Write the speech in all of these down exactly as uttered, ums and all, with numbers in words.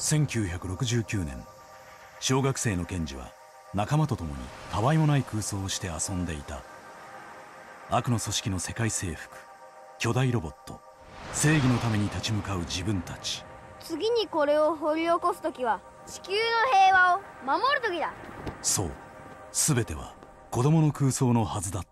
せんきゅうひゃくろくじゅうきゅうねん、小学生のケンジは仲間と共にたわいもない空想をして遊んでいた。悪の組織の世界征服、巨大ロボット、正義のために立ち向かう自分たち。 次にこれを掘り起こす時は地球の平和を守る時だ。 そう、全ては子供の空想のはずだった。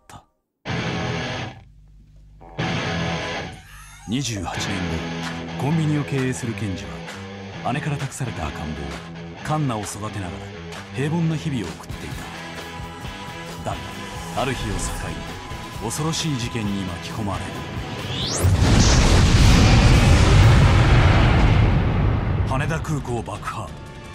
にじゅうはちねんご、コンビニを経営するケンジは姉から託された赤ん坊カンナを育てながら平凡な日々を送っていた。だがある日を境に恐ろしい事件に巻き込まれる。羽田空港爆破、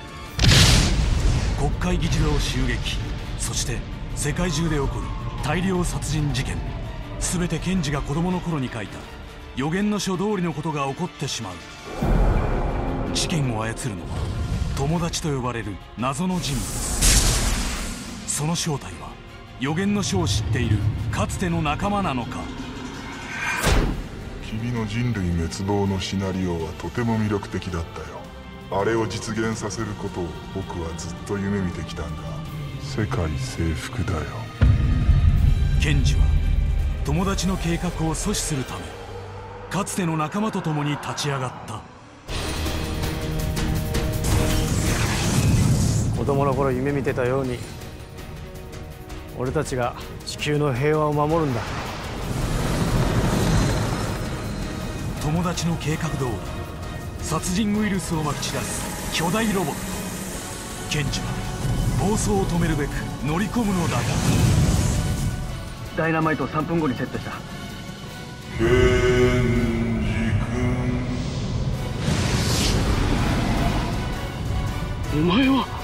国会議事堂襲撃、そして世界中で起こる大量殺人事件。全てケンジが子供の頃に書いた予言の書通りのことが起こってしまう。事件を操るのは友達と呼ばれる謎の人物。その正体は予言の書を知っているかつての仲間なのか。 君の人類滅亡のシナリオはとても魅力的だったよ。あれを実現させることを僕はずっと夢見てきたんだ。世界征服だよ。 ケンジは友達の計画を阻止するためかつての仲間と共に立ち上がった。 子供の頃夢見てたように俺たちが地球の平和を守るんだ。 友達の計画通り殺人ウイルスをまき散らす巨大ロボット。ケンジは暴走を止めるべく乗り込むのだが、 ダイナマイトをさんぷんごにセットした。 ケンジ君、お前は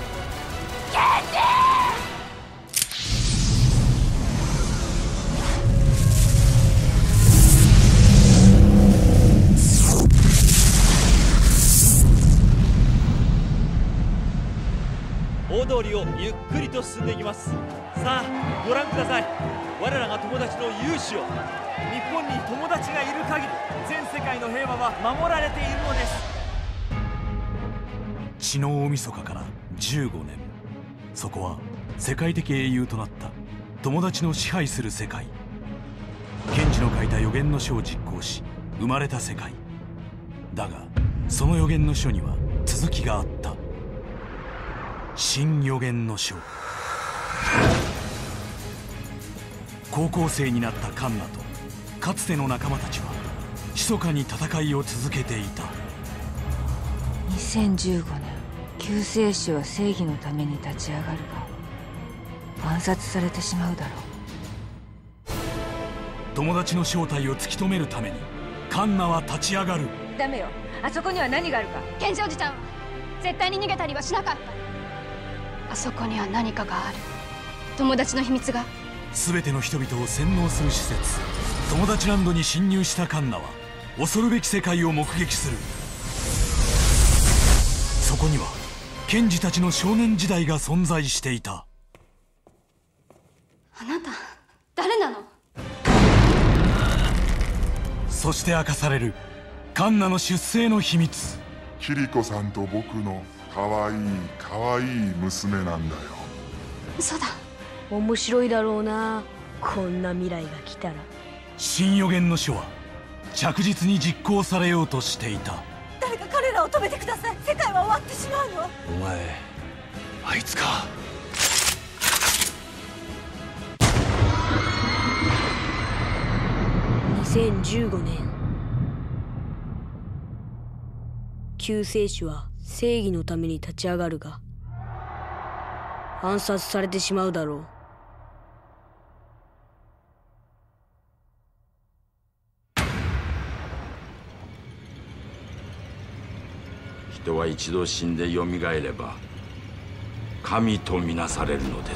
大通りをゆっくりと進んでいきます。さあご覧ください。我らが友達の勇姿を。日本に友達がいる限り全世界の平和は守られているのです。 血の大晦日からじゅうごねん、そこは世界的英雄となった友達の支配する世界。ケンジの書いた予言の書を実行し生まれた世界だが、その予言の書には続きがあった。新予言の書。高校生になったカンナとかつての仲間たちは密かに戦いを続けていた。 にせんじゅうごねん、救世主は正義のために立ち上がるが暗殺されてしまうだろう。 友達の正体を突き止めるためにカンナは立ち上がる。 ダメよ、あそこには何があるか。 ケンジおじちゃんは絶対に逃げたりはしなかった。あそこには何かがある。友達の秘密が。 全ての人々を洗脳する施設友達ランドに侵入したカンナは恐るべき世界を目撃する。そこにはケンジたちの少年時代が存在していた。 あなた誰なの？ そして明かされるカンナの出生の秘密。 キリコさんと僕のかわいいかわいい娘なんだよ。 嘘だ。 面白いだろうな、こんな未来が来たら。 新予言の書は着実に実行されようとしていた。 誰か彼らを止めてください。世界は終わってしまうの。 お前あいつか。 にせんじゅうごねん、救世主は正義のために立ち上がるが暗殺されてしまうだろう。 人は一度死んでよみがえれば神とみなされるのです。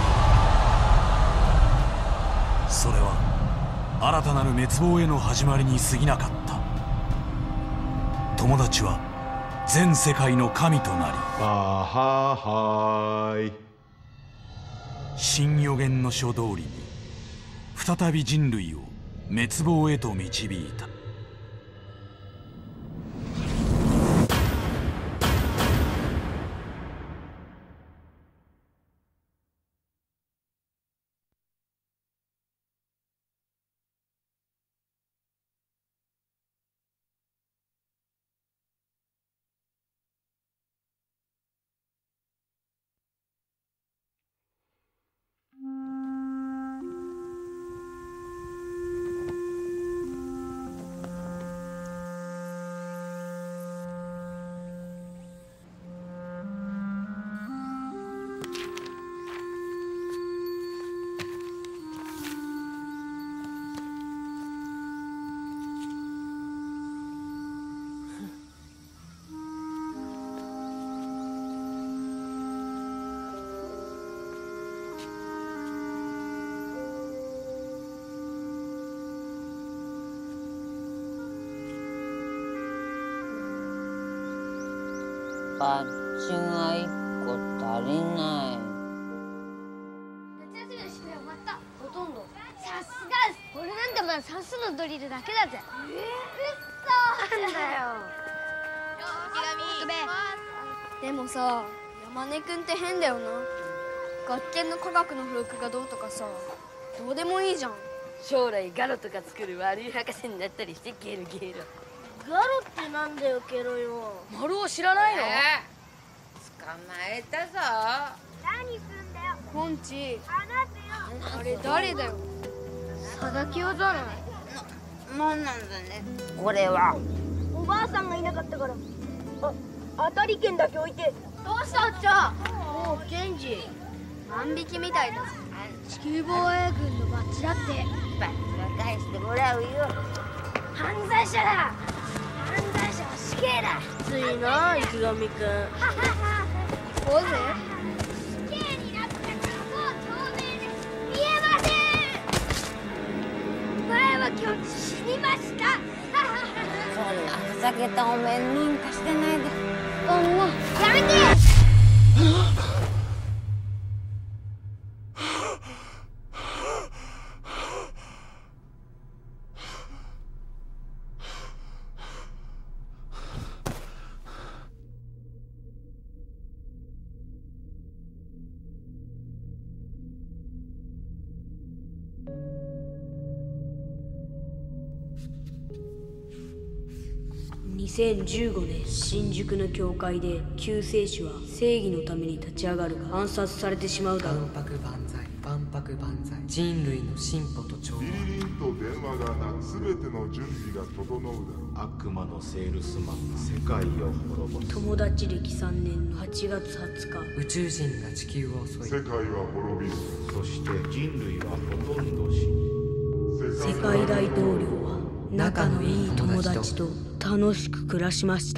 それは新たなる滅亡への始まりに過ぎなかった。友達は全世界の神となり、 あははーい、 新予言の書通りに再び人類を滅亡へと導いた。 バッジが一個足りない。 夏休みの宿題終わった。ほとんど。さすがです。俺なんてまだ算数のドリルだけだぜ。えー、うっそー。なんだよ。手紙。でもさ、山根くんって変だよな。学研の科学の付録がどうとかさ、どうでもいいじゃん。 将来ガロとか作る悪い博士になったりしてゲロゲロ。 ガロってなんだよケロよ。 丸を知らないの？ えー、捕まえたぞ。 何すんだよ。 ポンチ。 話せよ。 あれ誰だよ。佐田清じゃない。 な、なんなんだね。これは。 おばあさんがいなかったから。あ、当たり券だけ置いて。 どうしたっちゃ。おう、ケンジ。万引きみたいだぞ。地球防衛軍のバッジだって。 バッジは返してもらうよ。 犯罪者だ。犯罪者は死刑だ。 きついな池上くん。 行こうぜ。死刑になったからもう透明で見えません。前は今日死にました。 そんなふざけたお面なんかしてないで。 そんなやめて。 にせんじゅうごねん新宿の教会で救世主は正義のために立ち上がるが暗殺されてしまうだろう。 万博万歳、万博万歳、人類の進歩と調和。 リリリンと電話が鳴る。全ての準備が整うだろう。 悪魔のセールスマンが世界を滅ぼす。 友達歴さんねんのはちがつはつか、 宇宙人が地球を襲い、 世界は滅びる。 そして人類はほとんど死ぬ。 世界大統領は仲のいい友達と楽しく暮らしました。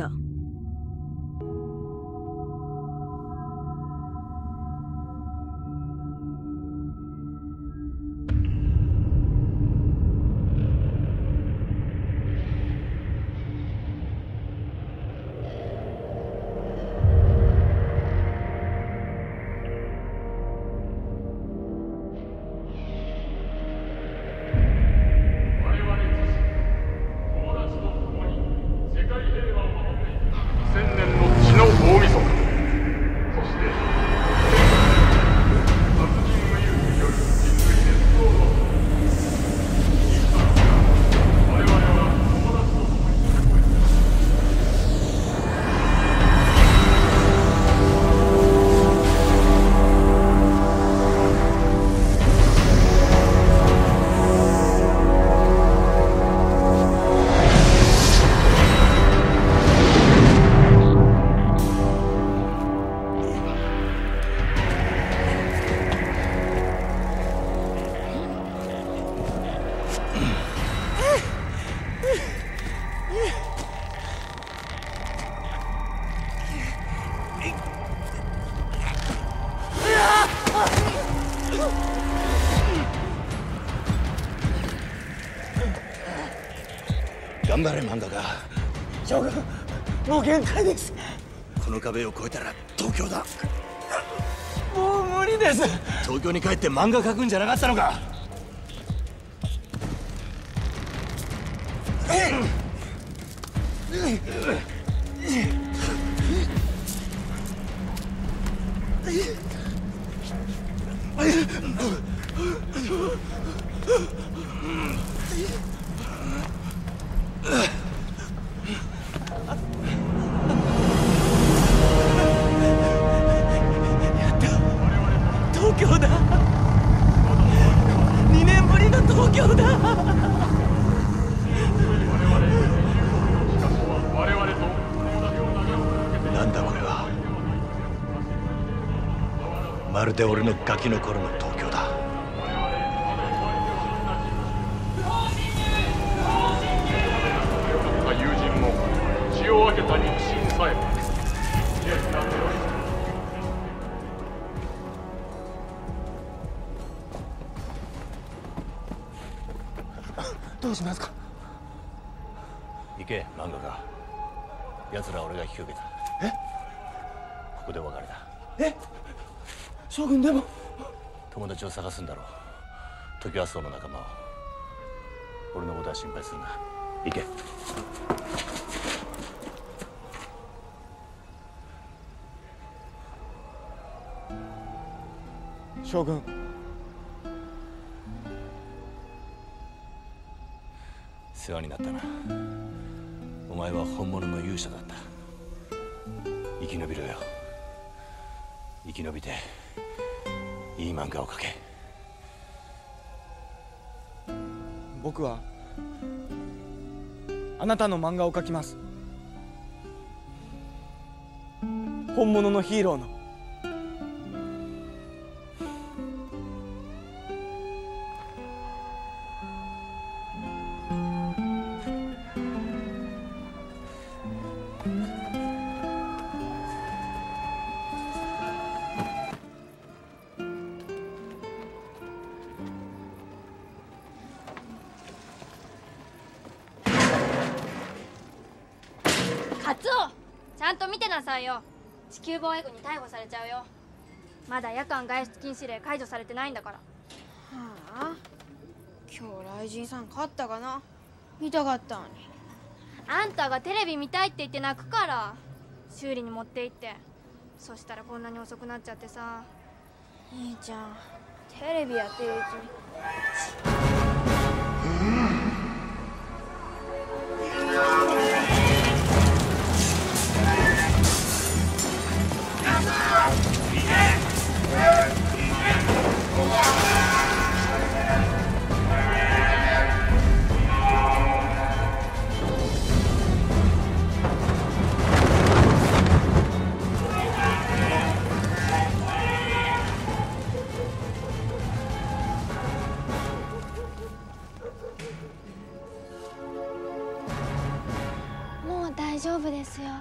頑張れ漫画家。将軍、もう限界です。この壁を越えたら東京だ。もう無理です。東京に帰って漫画描くんじゃなかったのか。東京だ。にねんぶりの東京だ。なんだこれは。まるで俺のガキの頃の東京だ。 友人も血を分けた肉親さえもどうしますか。行け漫画家。奴ら俺が引き受けた。えこでお別れだ。 え、将軍でも友達を探すんだろう。トキワ荘の仲間を。俺のことは心配するな。行け。 将軍、 世話になったな。お前は本物の勇者だった。生き延びろよ。生き延びていい漫画を描け。 僕はあなたの漫画を描きます。本物のヒーローの。 カツオ、ちゃんと見てなさいよ。地球防衛軍に逮捕されちゃうよ。まだ夜間外出禁止令解除されてないんだから。 はあ、今日雷神さん勝ったかな。見たかったのに。 あんたがテレビ見たいって言って泣くから修理に持って行って、そしたらこんなに遅くなっちゃってさ。 兄ちゃん、テレビやってるうちに。 もう大丈夫ですよ。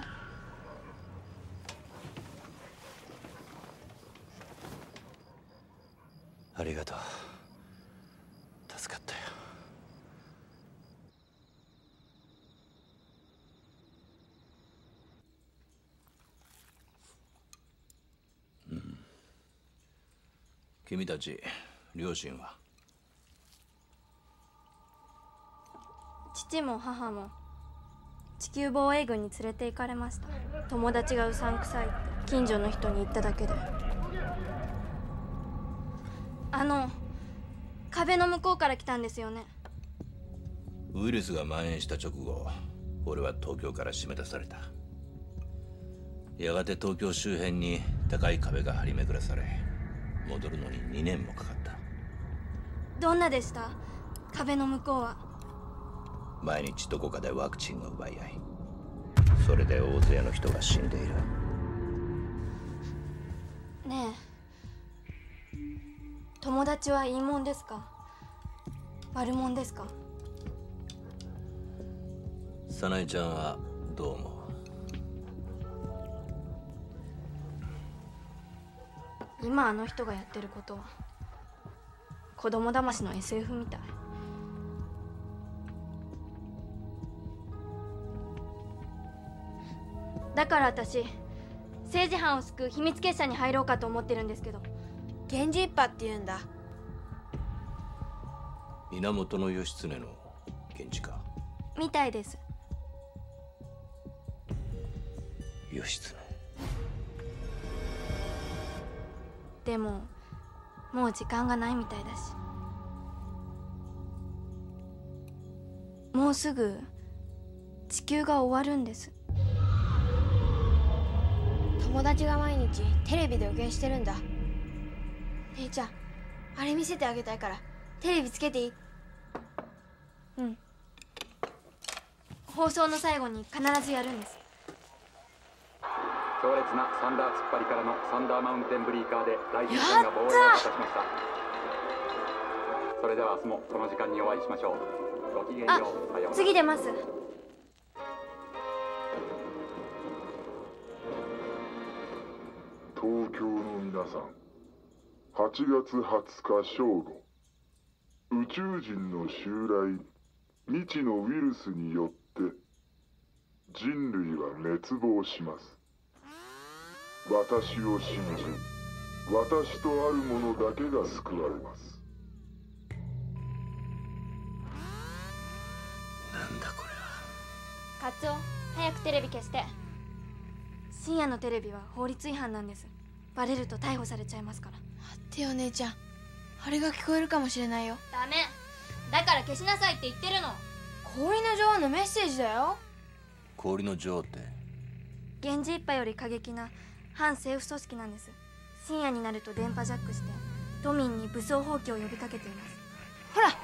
ありがとう。助かったよ。うん。君たち両親は？ 父も母も地球防衛軍に連れて行かれました。友達がうさんくさいって近所の人に言っただけで。あの壁の向こうから来たんですよね。 ウイルスが蔓延した直後、俺は東京から締め出された。やがて東京周辺に高い壁が張り巡らされ、戻るのににねんもかかった。 どんなでした？壁の向こうは。 毎日どこかでワクチンの奪い合い、それで大勢の人が死んでいる。 ねえ、友達はいいもんですか？悪もんですか？ 早苗ちゃんはどう思う？ 今あの人がやってることは子供騙しの エスエフ みたい。だから私、政治犯を救う秘密結社に入ろうかと思ってるんですけど。 源氏一派って言うんだ。 源義経の源氏か。 みたいです。 義経。 でももう時間がないみたいだし。もうすぐ地球が終わるんです。 友達が毎日テレビで予言してるんだ。姉ちゃん、あれ見せてあげたいからテレビつけていい？ うん。放送の最後に必ずやるんです。 強烈なサンダー突っ張りからのサンダーマウンテンブリーカーで大臣さんが防衛を果たしました。それでは明日もこの時間にお会いしましょう。ごきげんよう。さようなら。 次出ます。 東京の皆さん、はちがつはつか正午、宇宙人の襲来、未知のウイルスによって人類は滅亡します。 私を信じ、私とあるものだけが救われます。 なんだこれは。 カツオ、早くテレビ消して。深夜のテレビは法律違反なんです。バレると逮捕されちゃいますから。 待ってよ姉ちゃん、あれが聞こえるかもしれないよ。 ダメだから消しなさいって言ってるの。 氷の女王のメッセージだよ。 氷の女王って源氏一派より過激な反政府組織なんです。深夜になると電波ジャックして都民に武装蜂起を呼びかけています。 ほら、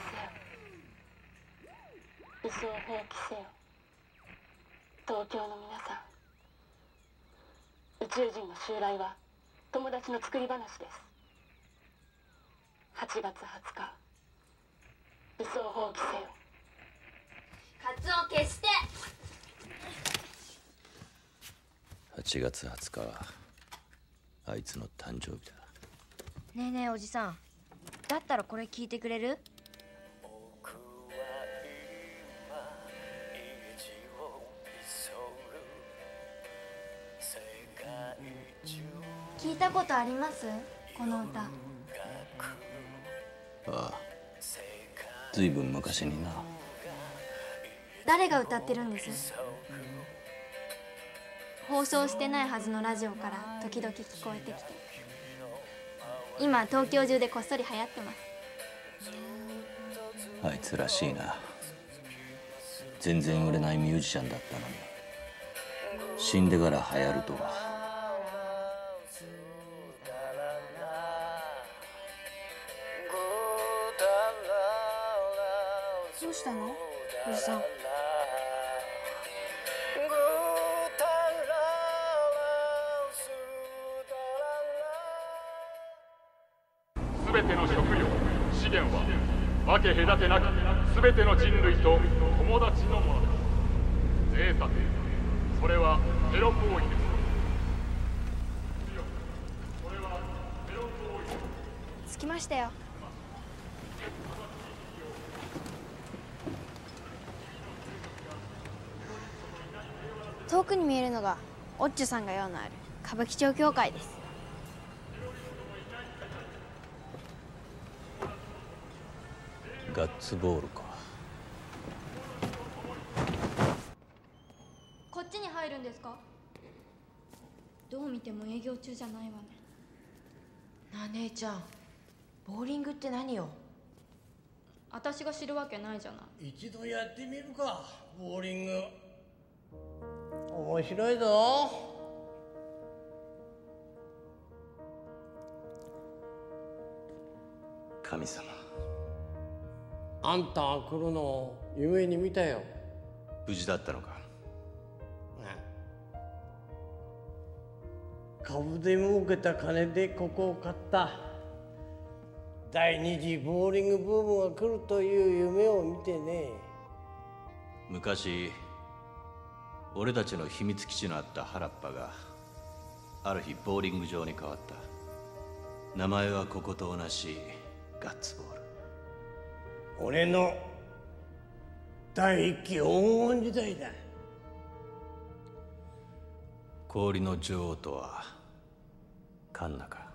武装蜂起せよ東京の皆さん。宇宙人の襲来は友達の作り話です。はちがつはつか武装蜂起せよ。 カツオ消して。 はちがつはつかはあいつの誕生日だ。 ねえねえおじさん、だったらこれ聞いてくれる？ 聞いたことあります？この歌。 ああ、ずいぶん昔にな。 誰が歌ってるんです？放送してないはずのラジオから時々聞こえてきて、今東京中でこっそり流行ってます。 あいつらしいな。全然売れないミュージシャンだったのに死んでから流行るとは。 どうしたのおじさん。 すべての食料、資源は分け隔てなくすべての人類と友達のものです。ゼータテ、それはゼロ行為です。それはゼロ行為。 着きましたよ。遠くに見えるのがオッチョさんが用のある歌舞伎町教会です。 ガッツボールか。 こっちに入るんですか？どう見ても営業中じゃないわね。 なあ姉ちゃん、ボーリングって何よ？ 私が知るわけないじゃない。 一度やってみるか、ボーリング。面白いぞ。 神様、 あんたが来るのを夢に見たよ。 無事だったのか？ 株で儲けた金でここを買った。第二次ボーリングブームが来るという夢を見てね。 昔俺たちの秘密基地のあった原っぱがある日ボーリング場に変わった。名前はここと同じガッツボール。 俺の第一期黄金時代だ。 氷の女王とはカンナか？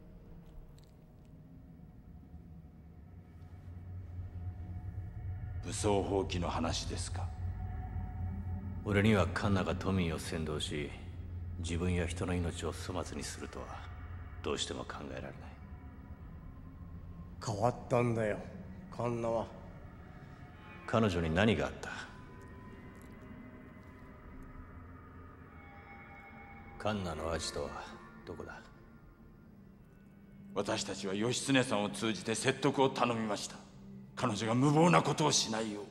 武装蜂起の話ですか？ 俺にはカンナが都民を扇動し自分や人の命を粗末にするとはどうしても考えられない。 変わったんだよ、カンナは。 彼女に何があった？カンナのアジトはどこだ？ 私たちは義経さんを通じて説得を頼みました。彼女が無謀なことをしないよう。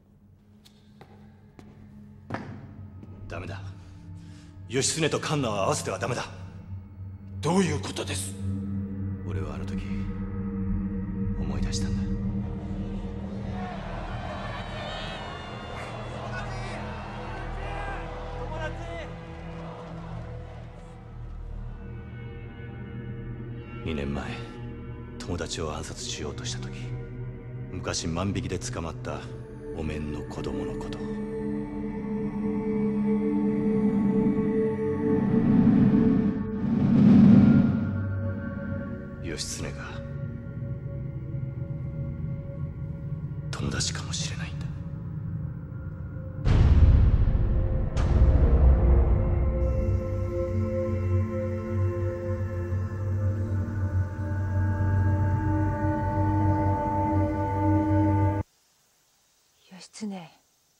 ダメだ。義経とカンナを合わせてはダメだ。 どういうことです？ 俺はあの時思い出したんだ。にねんまえ友達を暗殺しようとした時、昔万引きで捕まったお面の子供のこと。 義経が友達かもしれないんだ。 義経、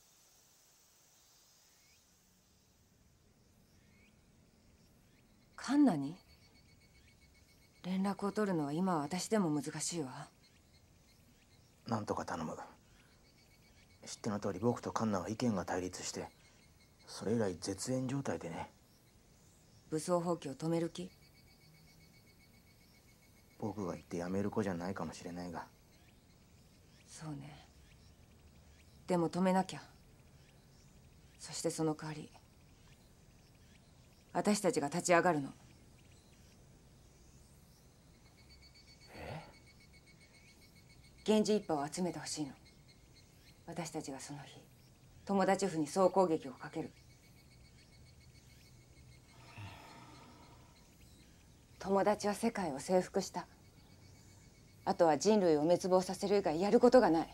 カンナに連絡を取るのは今は私でも難しいわ。 なんとか頼む。知っての通り僕とカンナは意見が対立して、それ以来絶縁状態でね。 武装蜂起を止める気？ 僕が言ってやめる子じゃないかもしれないが。 そうね。でも止めなきゃ。そしてその代わり私たちが立ち上がるの。 え？ 源氏一派を集めてほしいの。私たちがその日友達府に総攻撃をかける。友達は世界を征服した。あとは人類を滅亡させる以外やることがない。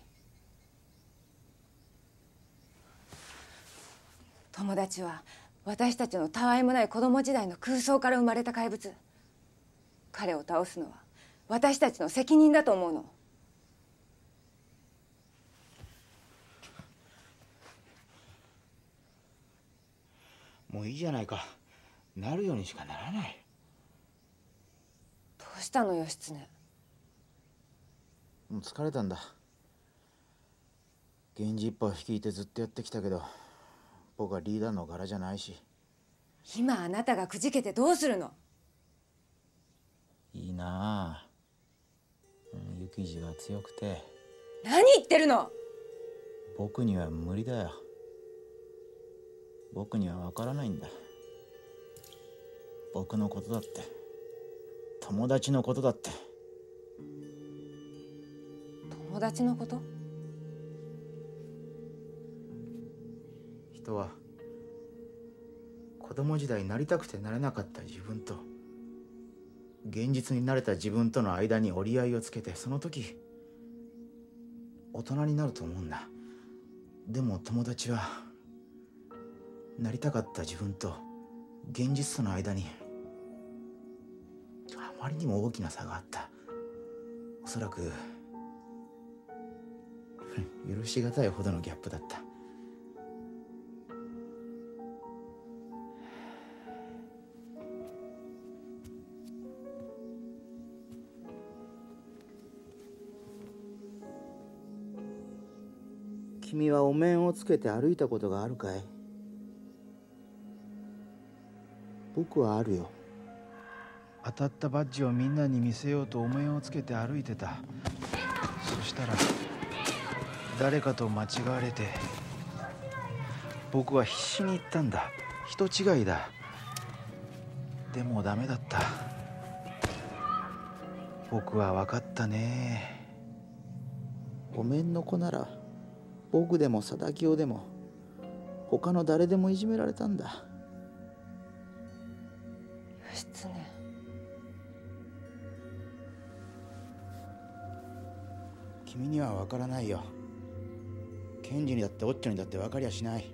友達は私たちのたわいもない子供時代の空想から生まれた怪物。彼を倒すのは私たちの責任だと思うの。 もういいじゃないか。なるようにしかならない。 どうしたの義経？ もう疲れたんだ。源氏一派を率いてずっとやってきたけど、僕はリーダーの柄じゃないし。 今あなたがくじけてどうするの？ いいなあ、うん、雪地が強くて。 何言ってるの？ 僕には無理だよ。僕には分からないんだ。僕のことだって、友達のことだって。 友達のこと？ 人は子供時代なりたくてなれなかった自分と現実になれた自分との間に折り合いをつけて、その時大人になると思うんだ。でも友達はなりたかった自分と現実との間にあまりにも大きな差があった。おそらく許しがたいほどのギャップだった。君はお面をつけて歩いたことがあるかい？僕はあるよ。当たったバッジをみんなに見せようとお面をつけて歩いてた。そしたら誰かと間違われて、僕は必死に言ったんだ。人違いだ。でもダメだった。僕は分かったね。お面の子なら僕でも貞清でも他の誰でもいじめられたんだ。 義経、 君には分からないよ。検事にだってオッチョにだって分かりゃしない。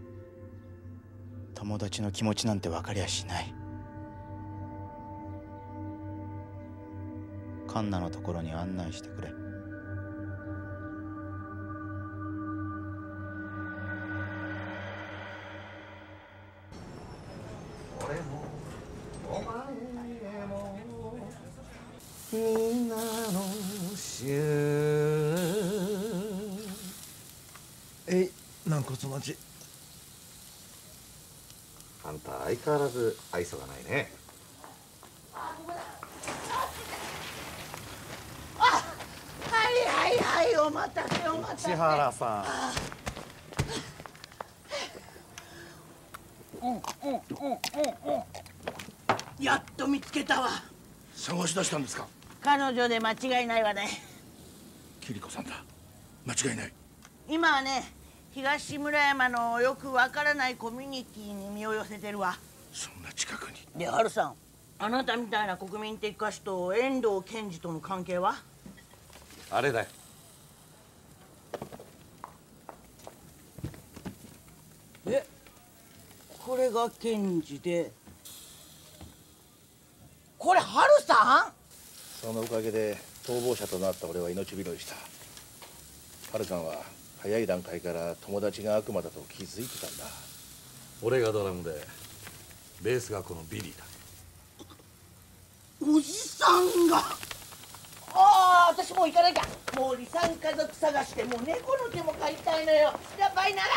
友達の気持ちなんて分かりゃしない。カンナのところに案内してくれ。 皆の衆えい軟骨待ち。 あんた相変わらず愛想がないね。 あ、はいはいはい、お待たせお待たせ。 千原さん。うんうんうんうんうん。やっと見つけたわ。 探し出したんですか？ 彼女で間違いないわね。 キリコさんだ。間違いない。 今はね、東村山のよくわからないコミュニティに身を寄せてるわ。 そんな近くに。 で、ハルさん、 あなたみたいな国民的歌手と遠藤健二との関係は？ あれだよ。 え、これが健二で、これハルさん？ そのおかげで逃亡者となった俺は命拾いした。ハルさんは早い段階から友達が悪魔だと気づいてたんだ。俺がドラムでベースがこのビリーだ。 おじさんが。ああ、私もう行かなきゃ。もう離散家族探して、もう猫の手も借りたいのよ。やばいなら。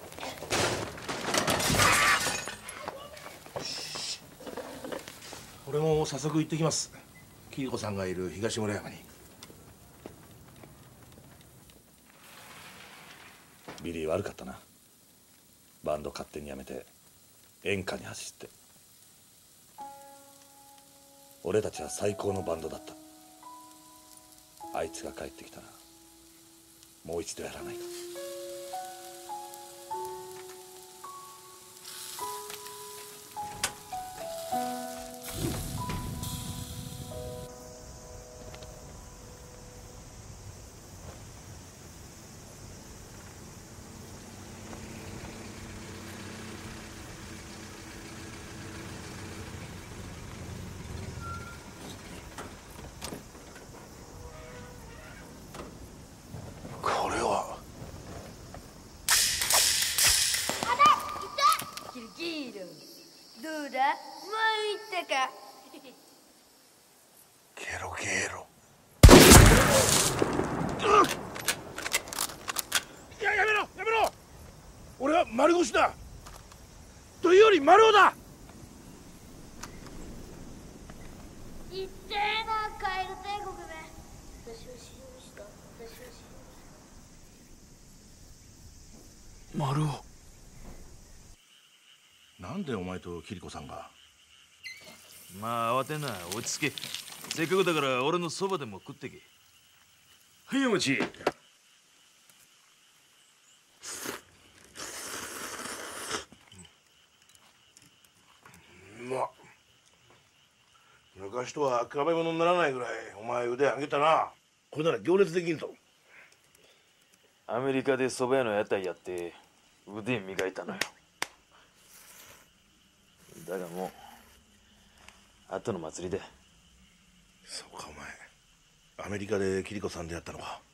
俺も早速行ってきます。キリコさんがいる東村山に。ビリー悪かったな。バンド勝手にやめて演歌に走って。俺たちは最高のバンドだった。あいつが帰ってきたらもう一度やらないか。 どうだ、もう行ったか。 ゲロゲロ。いや、やめろやめろ。俺は丸腰だ。というより丸尾だ。 言ってえな、カエル帝国め。私を信じた。私を信じた。 丸尾。なんでお前とキリコさんが。 まあ慌てんな、落ち着け。せっかくだから俺のそばでも食ってけ。 はい、お待ち。うまっ。昔とは比べ物にならないぐらいお前腕上げたな。これなら行列できんぞ。 アメリカで蕎麦屋の屋台やって腕磨いたのよ。だがもう後の祭りで。 そうか、お前アメリカでキリコさんでやったのか。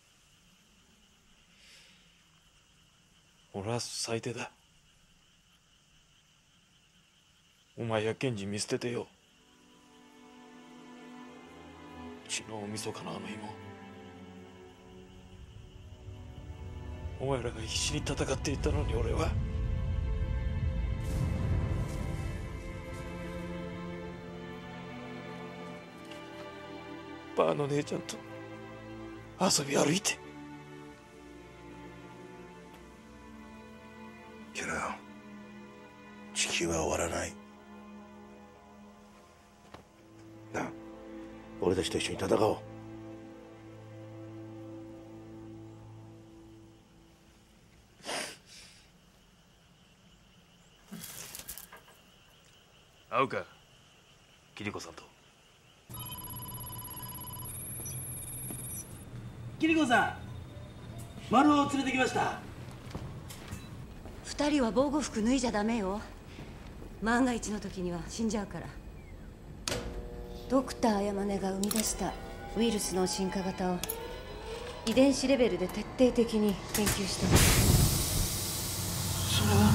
俺は最低だ。お前やケンジ見捨ててよ。血の大晦日のあの日もお前らが必死に戦っていたのに俺はバーの姉ちゃんと遊び歩いて。 けど地球は終わらない。なあ、俺たちと一緒に戦おう。 会うか、キリコさんと。 キリコさん、丸尾を連れてきました。 二人は防護服脱いじゃダメよ。万が一の時には死んじゃうから。ドクター山根が生み出したウイルスの進化型を遺伝子レベルで徹底的に研究してます。 それは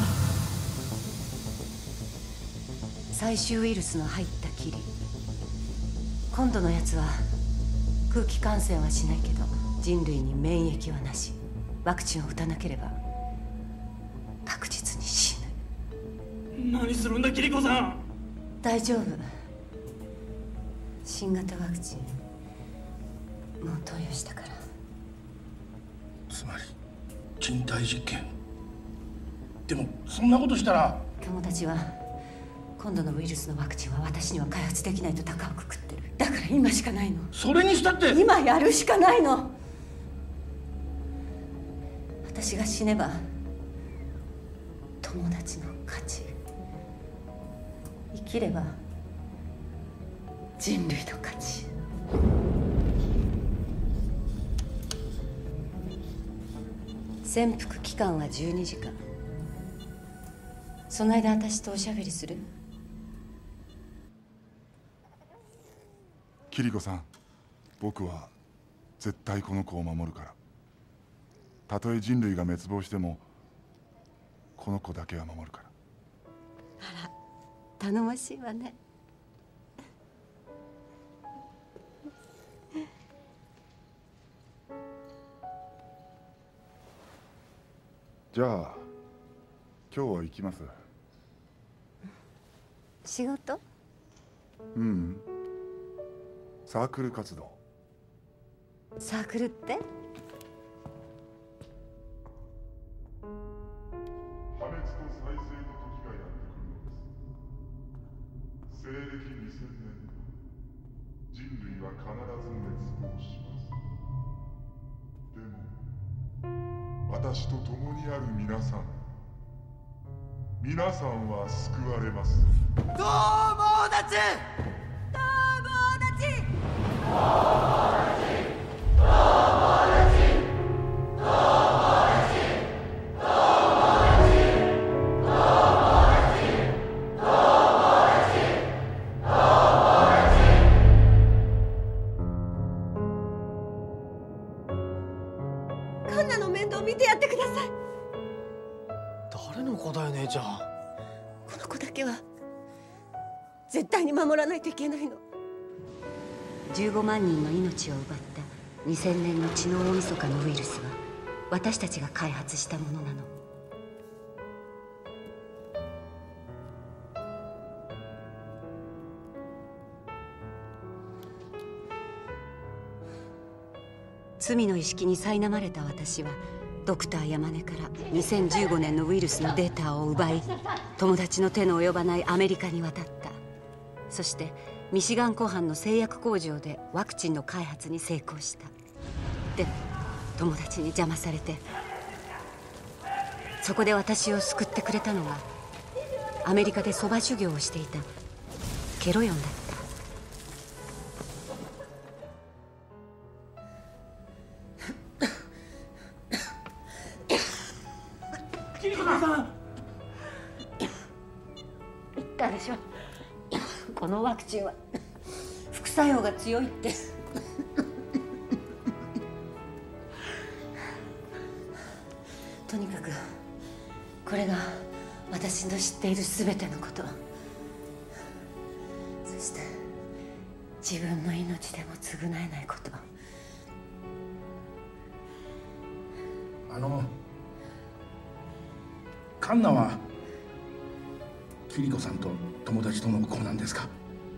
最終ウイルスの入った霧。今度のやつは空気感染はしないけど人類に免疫はなし。ワクチンを打たなければ確実に死ぬ。何するんだキリコさん。 大丈夫。新型ワクチンもう投与したから。 つまり人体実験。でもそんなことしたら。 友達は今度のウイルスのワクチンは私には開発できないと高をくくってる。だから今しかないの。 それにしたって今やるしかないの。私が死ねば友達の勝ち。生きれば人類の勝ち。潜伏期間はじゅうにじかん。その間私とおしゃべりする？ キリコさん、僕は絶対この子を守るから。たとえ人類が滅亡してもこの子だけは守るから。 あら、頼もしいわね。 じゃあ今日は行きます。 仕事？ うん、サークル活動。 サークルって？ 破滅と再生の時がやってくるのです。西暦にせんねん、人類は必ず滅亡します。でも私と共にある皆さん、皆さんは救われます。 どうもだち、どうもだち、どうもだち、どうもだち、どうもだち、どうもだち、どうもだち、どうもだち、どうもだち。 カンナの面倒見てやってください。 誰の子だよ姉ちゃん。 この子だけは絶対に守らないといけないの。じゅうごまんにんの命を奪ったにせんねんの知能大晦日のウイルスは私たちが開発したものなの。罪の意識に苛まれた私はドクター山根からにせんじゅうごねんのウイルスのデータを奪い、友達の手の及ばないアメリカに渡った。そしてミシガン湖畔の製薬工場でワクチンの開発に成功した。でも友達に邪魔されて、そこで私を救ってくれたのがアメリカで蕎麦修行をしていたケロヨンだった。 キリコさん、 言ったでしょ、このワクチンは副作用が強いって。とにかくこれが私の知っている全てのこと、そして自分の命でも償えないこと。 あのカンナはキリコさんと友達との子なんですか？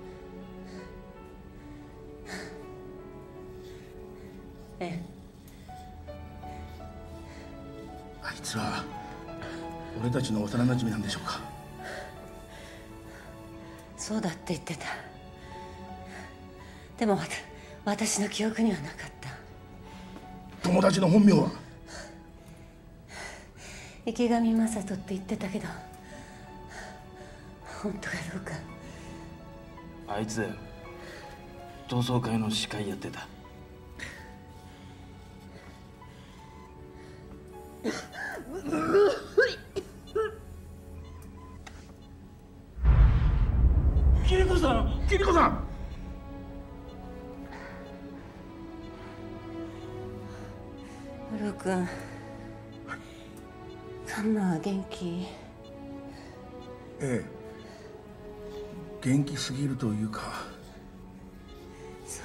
ええ。 あいつは俺たちの幼馴染なんでしょうか？ そうだって言ってた。でも私の記憶にはなかった。 友達の本名は？ 池上正人って言ってたけど、本当かどうか。 あいつ同窓会の司会やってた。 キリコさん、キリコさん。 五郎君、カンナは元気？ ええ、元気すぎるというか。 そう。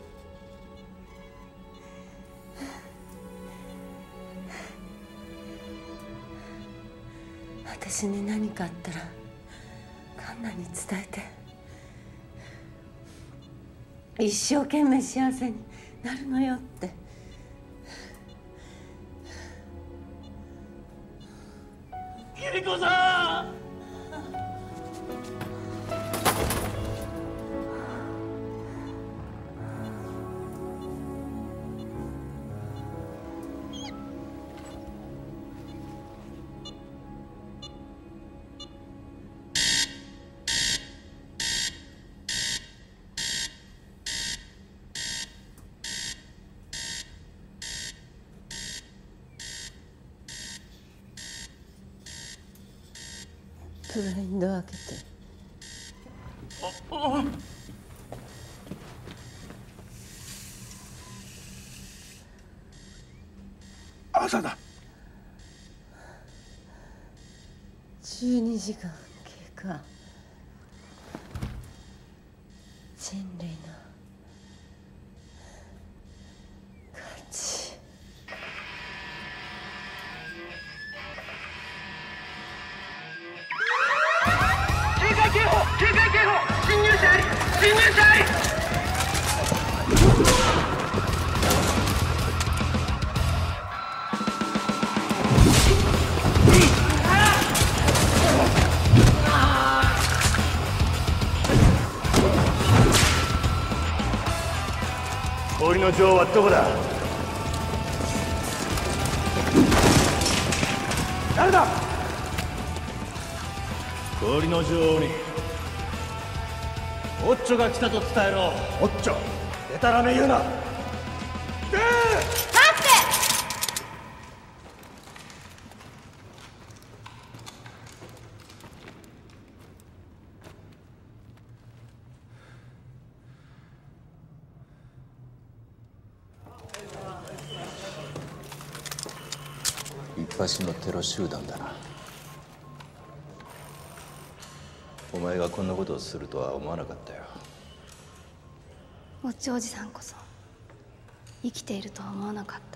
私に何かあったらカンナに伝えて。一生懸命幸せになるのよって。 キリコさん。 ブラインド開けて。 ああ朝だ。 じゅうにじかん経過。人類の勝ち。 警戒警報、警戒警報、侵入者あり、侵入者あり。 氷の女王はどこだ？誰だ？氷の女王にオッチョが来たと伝えろ。オッチョ、でたらめ言うな。でー！ 待って！ 一発のテロ集団だな。お前がこんなことをするとは思わなかったよ。 おっちおじさんこそ生きているとは思わなかった。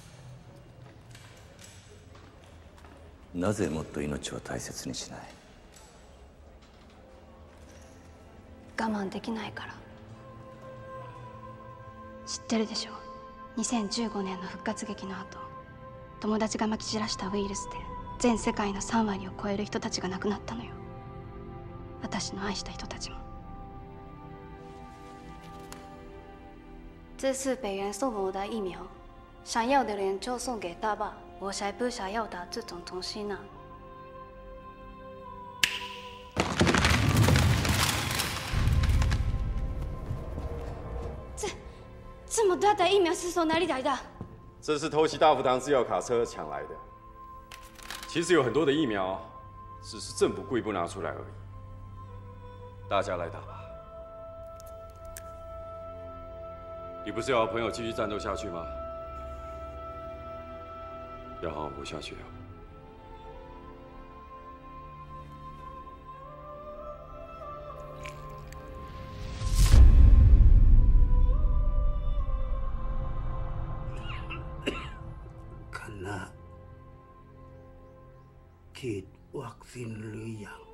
なぜもっと命を大切にしない？ 我慢できないから。知ってるでしょ、にせんじゅうごねんの復活劇の後、友達がまき散らしたウイルスで全世界のさんわりを超える人たちが亡くなったのよ。私の愛した人たちも。这次北人送我的疫苗，想要的人就送给大爸，我才不想要打这种东西呢。这这么大的疫苗是从哪里来的？ 这是偷袭大福堂制药卡车抢来的。其实有很多的疫苗，只是政府故意不拿出来而已。大家来打吧。你不是要朋友继续战斗下去吗？要好好活下去啊！ คณะฉีดวัคซีนหรือยัง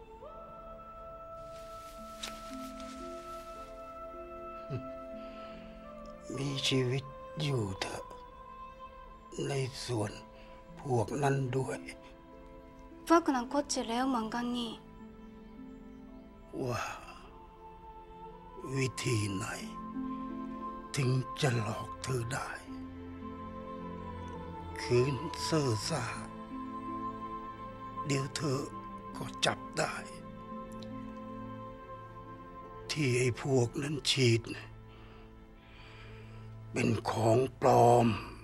มีชีวิตอยู่เถอะในส่วนพวกนั้นด้วยพวกนั้นก็จะแล้วเหมือนกันนี่ว่าวิธีไหนถึงจะหลอกเธอได้คืนเซ่อซ่าเดี๋ยวเธอก็จับได้ที่ไอ้พวกนั้นฉีดเป็นของปลอม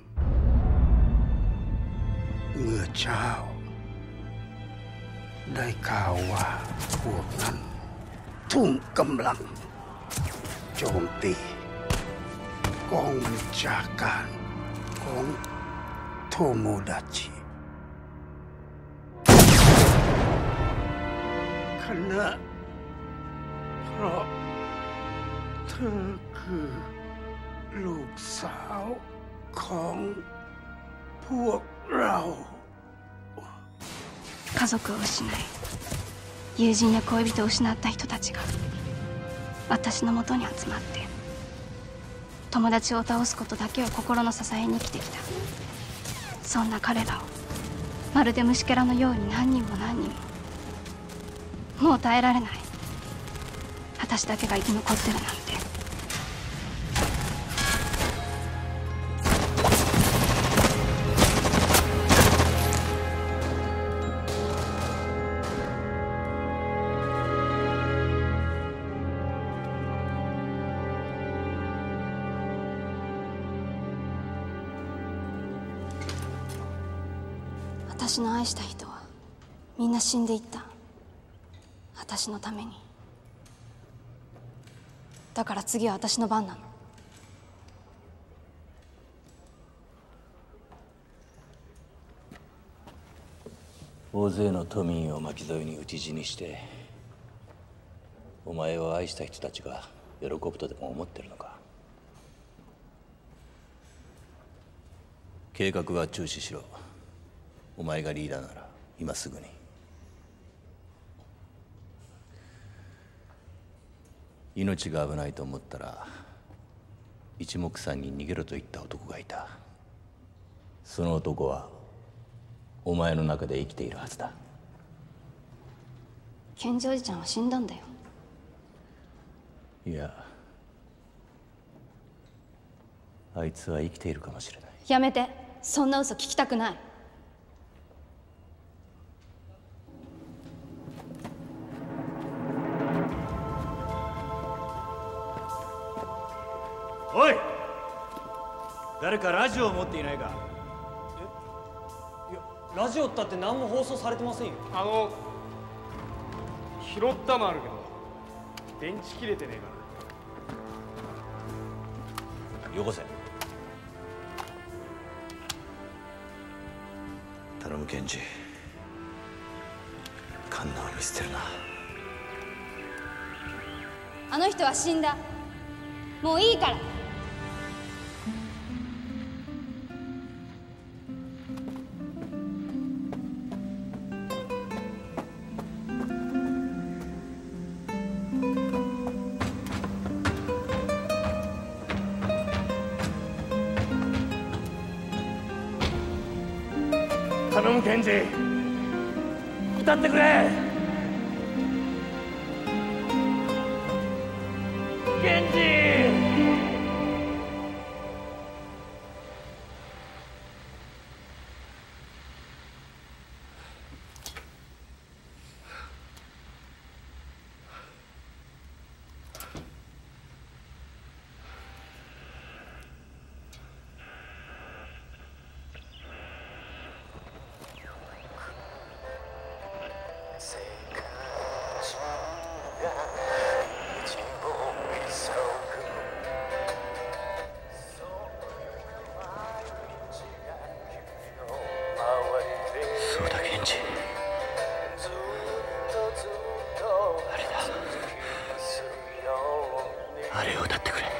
เมื่อเช้าได้ข่าวว่าพวกนั้นทุ่มกำลังโจมตีกองบัญชาการของโทโมดาชิคณะเพราะเธอคือลูกสาวของพวกเรา家族を失い友人や恋人を失った人たちが私のもとに集まって友達を倒すことだけを心の支えに生きてきた。そんな彼らをまるで虫けらのように何人も何人ももう耐えられない。私だけが生き残ってるなんて。私の愛した人はみんな死んでいった。 私のために。だから次は私の番なの。 大勢の都民を巻き添えに討ち死にしてお前を愛した人たちが喜ぶとでも思ってるのか。計画は中止しろ。お前がリーダーなら今すぐに。命が危ないと思ったら一目散に逃げろと言った男がいた。その男はお前の中で生きているはずだ。 健二おじちゃんは死んだんだよ。 いや、あいつは生きているかもしれない。 やめて、そんな嘘聞きたくない。 おい、誰かラジオを持っていないか。 え、いやラジオったって何も放送されてませんよ。 あの拾ったのあるけど電池切れてねえかな。 よこせ。頼むケンジ、カンナを見捨てるな。 あの人は死んだ。もういいから。 頼むケンジ、歌ってくれ。ケンジ。 そうだケンジ、あれだ。あれを歌ってくれ。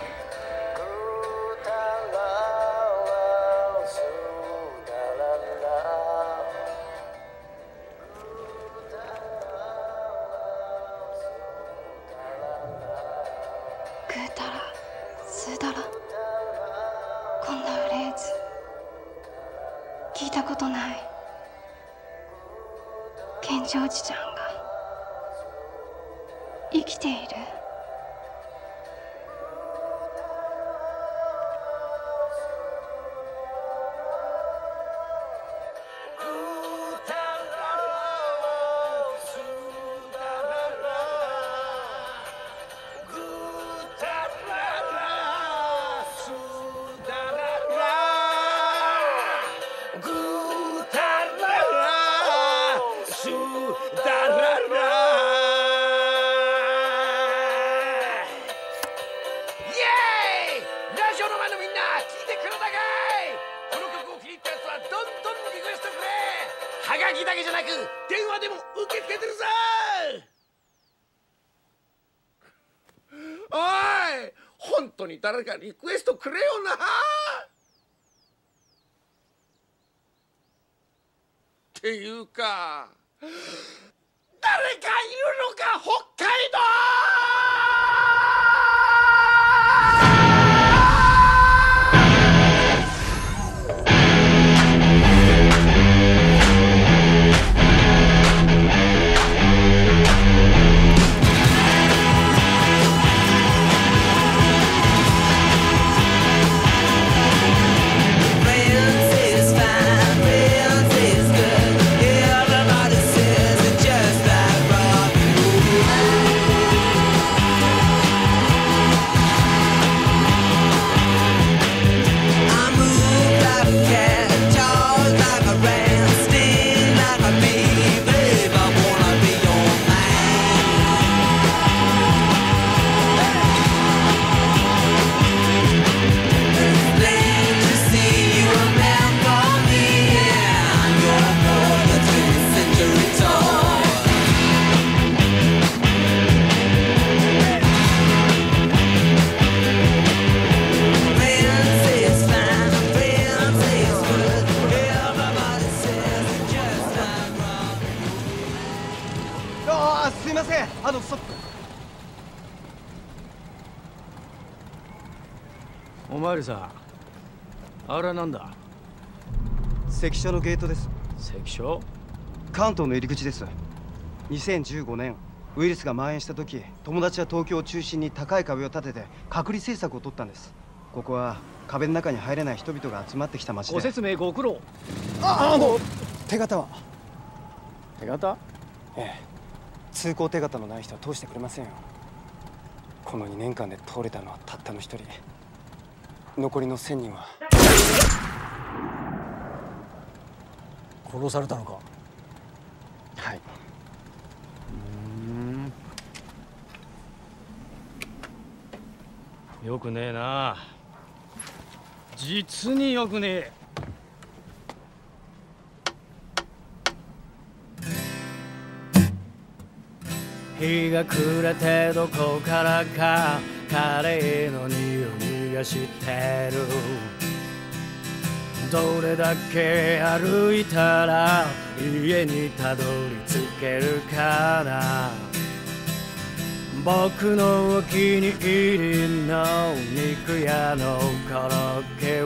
ぐーたらすーだら、こんなフレーズ聞いたことない。健二おじちゃんが生きている。 はがきだけじゃなく電話でも受け付けてるぞ。おい、本当に誰かリクエストくれよな。っていうか誰かいるのか北海道。 Everybody says it's just like rock and roll. まりさん、あれはなんだ？ 関所のゲートです。 関所？ 関東の入り口です。にせんじゅうごねんウイルスが蔓延した時、友達は東京を中心に高い壁を立てて隔離政策を取ったんです。ここは壁の中に入れない人々が集まってきた町で。 ご説明ご苦労。 ああの手形は手形？ ええ、通行手形のない人は通してくれませんよ。このにねんかんで通れたのはたったの一人。残りのせんにんは殺されたのか？ はい。 よくねえな。実によくねえ。日が暮れてどこからかカレーの匂いがしてる。どれだけ歩いたら家にたどり着けるかな。僕のお気に入りの肉屋のコロッケ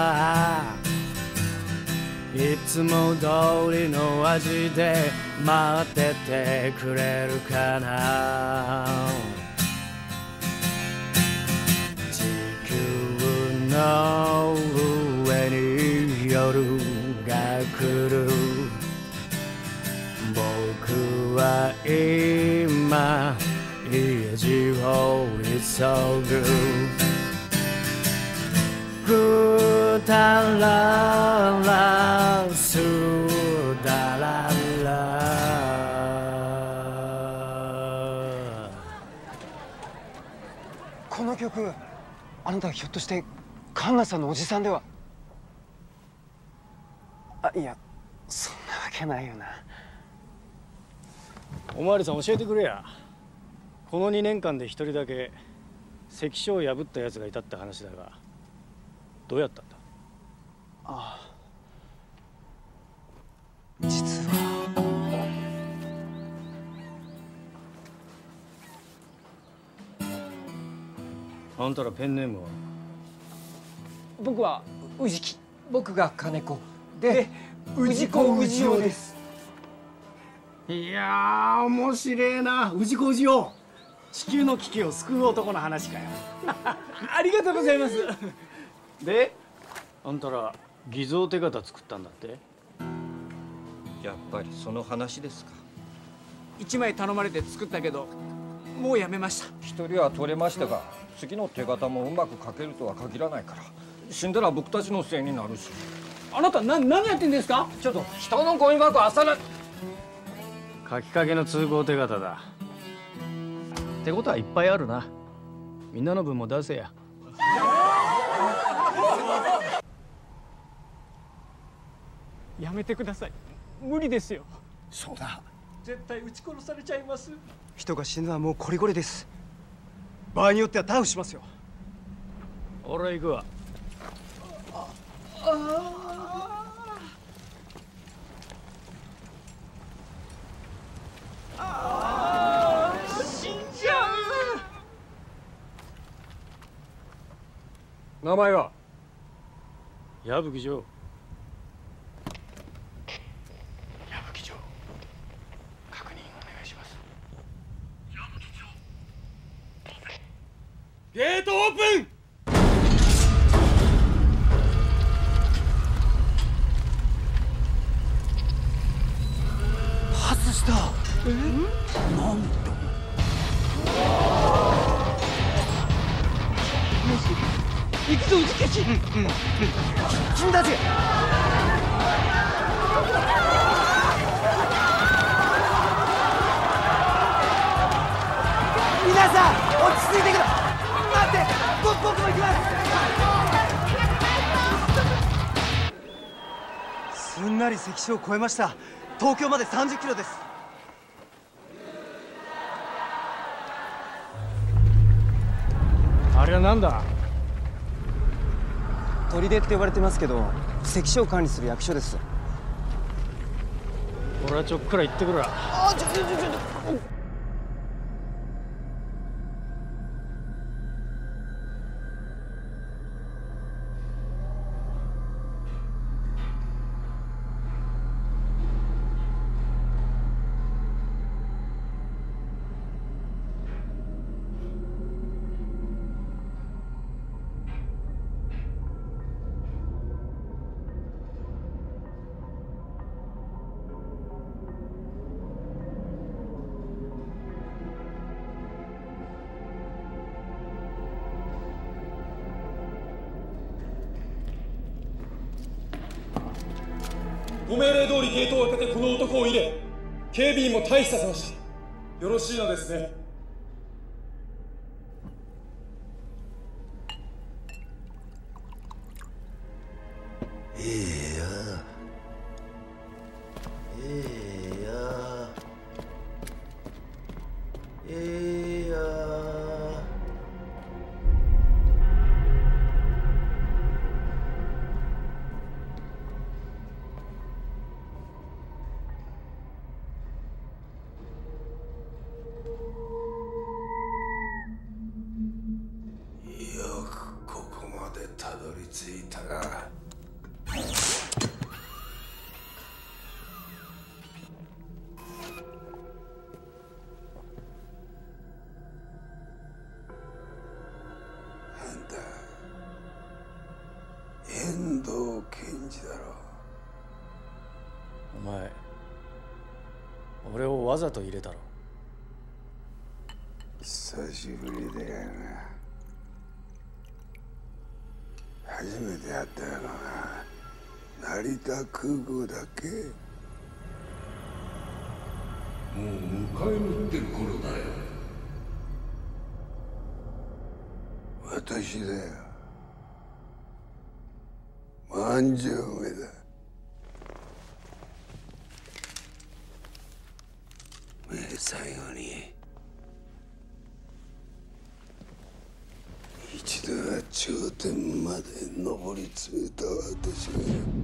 はいつも通りの味で待っててくれるかな。地球の上に夜が来る。僕は今家路を急ぐ。ぐだららすだらら。 この曲、あなたひょっとしてカンナさんのおじさんでは？あ、いや、そんなわけないよな。 おまわりさん教えてくれや。このにねんかんで一人だけ関所を破ったやつがいたって話だが、どうやったんだ？ ああ、実はあんたらペンネームは？ 僕は氏木、僕が金子で氏子氏夫です。 いやー面白えな。氏子氏夫、地球の危機を救う男の話かよ。 ありがとうございます。 で、あんたら偽造手形作ったんだって？ やっぱりその話ですか。一枚頼まれて作ったけどもうやめました。 一人は取れましたが、次の手形もうまく書けるとは限らないから、死んだら僕たちのせいになるし。 あなたな何やってんですか？ ちょっと人のゴミ箱あさら。 書きかけの通行手形だ。ってことはいっぱいあるな。みんなの分も出せや。 やめてください。無理ですよ。 そうだ。 絶対撃ち殺されちゃいます。 人が死ぬのはもうこりごりです。場合によっては逮捕しますよ。 俺は行くわ。 ああ。ああ、死んじゃう。名前は？矢吹城。 矢吹城、確認お願いします。 矢吹城。ゲートオープン。 外した。 え？ なんと。 行くぞ宇治消し。うんうんうん。 死んだぜ。皆さん落ち着いてくだ。待って、僕僕も行きます。すんなり関所を越えました。東京までさんじゅっキロです。 あれはなんだ？ 砦って呼ばれてますけど、関所を管理する役所です。 俺はちょっくら行ってくるわ。 あ、ちょちょちょちょ。 ご命令通りゲートを開けてこの男を入れ、警備員も退避させました。よろしいのですね？ ええやええやええやよくここまでたどり着いたな。遠藤健二だろ。 お前俺をわざと入れたろ。 久しぶりだよな。初めて会ったのは成田空港だっけ。もう迎えに行ってる頃だよ。私だよ、万丈目だ。最後に一度は頂点まで上り詰めた私が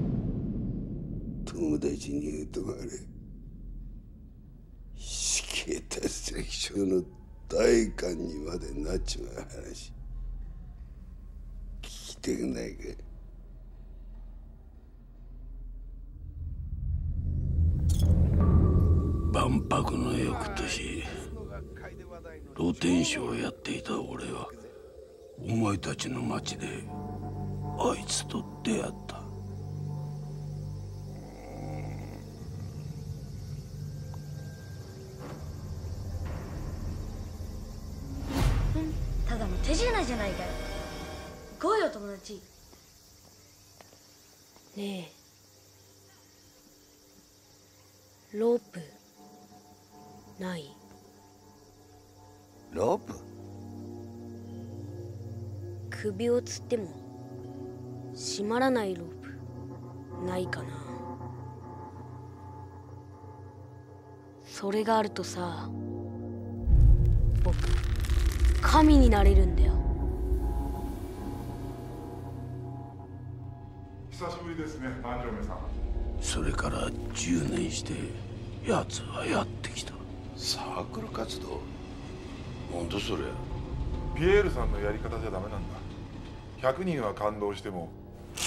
友達に疎まれ、しけた関所の代官にまでなっちまう話聞きたくないか。 万博の翌年、露天商をやっていた俺はお前たちの町であいつと出会った。 ただの手品じゃないかよ。行こうよ友達。 ねえ、ロープない？ ロープ？ 首をつっても締まらないロープないかな。それがあるとさ、僕神になれるんだよ。 久しぶりですね、万丈目さん。 それからじゅうねんして奴はやってきた。 サークル活動？なんだそれ。 ピエールさんのやり方じゃダメなんだ。ひゃくにんは感動しても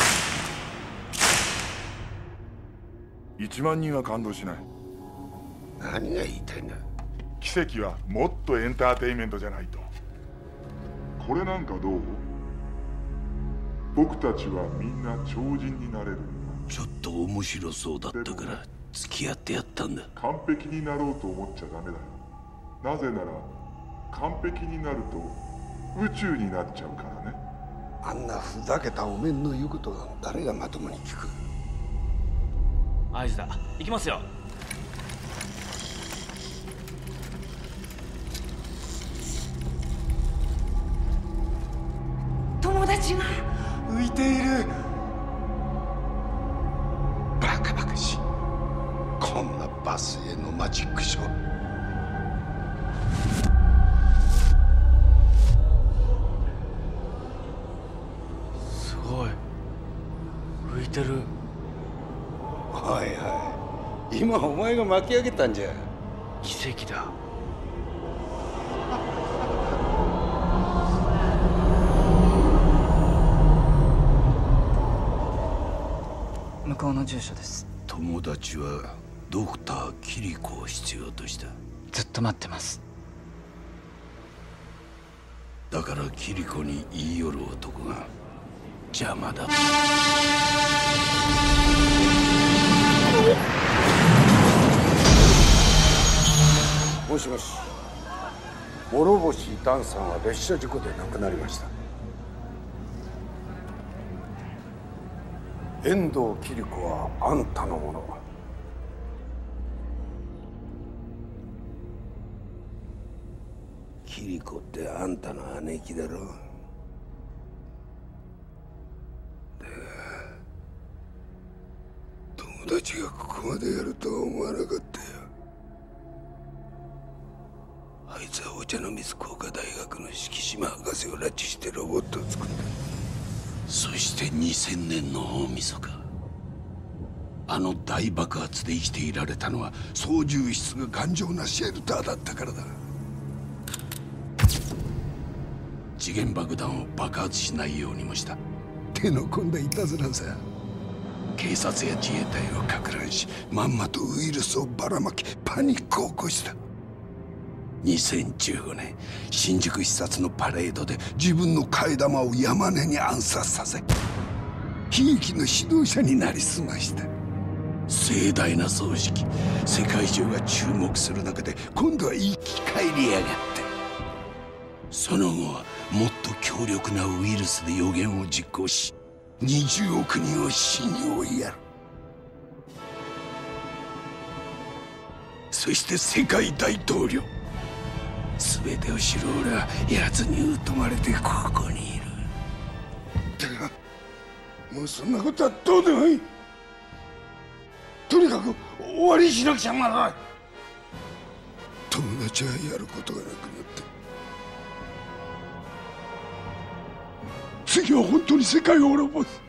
いちまんにんは感動しない。 何が言いたいんだ。 奇跡はもっとエンターテインメントじゃないと。これなんかどう？僕たちはみんな超人になれる。 ちょっと面白そうだったから付き合ってやったんだ。 完璧になろうと思っちゃダメだよ。なぜなら完璧になると宇宙になっちゃうからね。 あんなふざけたお面の言うことが誰がまともに聞く。 合図だ、行きますよ。 友達が浮いている。 バカバカしい。こんなバスへのマジックショー。 すごい浮いてる。 はいはい、今お前が巻き上げたんじゃ。 奇跡だ。 向こうの住所です。 友達はドクターキリコを必要とした。 ずっと待ってます。 だからキリコに言い寄る男が邪魔だ。 もしもし、諸星ダンさんは列車事故で亡くなりました。 遠藤桐子はあんたのもの。桐子ってあんたの姉貴だろ。だが友達がここまでやるとは思わなかったよ。あいつはお茶の水工科大学の敷島博士を拉致してロボットを作った。そしてにせんねんの大晦日、あの大爆発で生きていられたのは操縦室が頑丈なシェルターだったからだ。時限爆弾を爆発しないようにもした。手の込んだいたずらさ。警察や自衛隊をかく乱し、まんまとウイルスをばらまきパニックを起こした。にせんじゅうごねん、新宿視察のパレードで自分の替え玉を山根に暗殺させ、悲劇の指導者になりすました。盛大な葬式、世界中が注目する中で今度は生き返りやがって。その後はもっと強力なウイルスで予言を実行し、にじゅうおくにんを死に追いやる。そして世界大統領。全てを知る俺は奴に疎まれてここにいる。だがもうそんなことはどうでもいい。とにかく終わりにしなくちゃならない。友達はやることがなくなって、次は本当に世界を滅ぼす。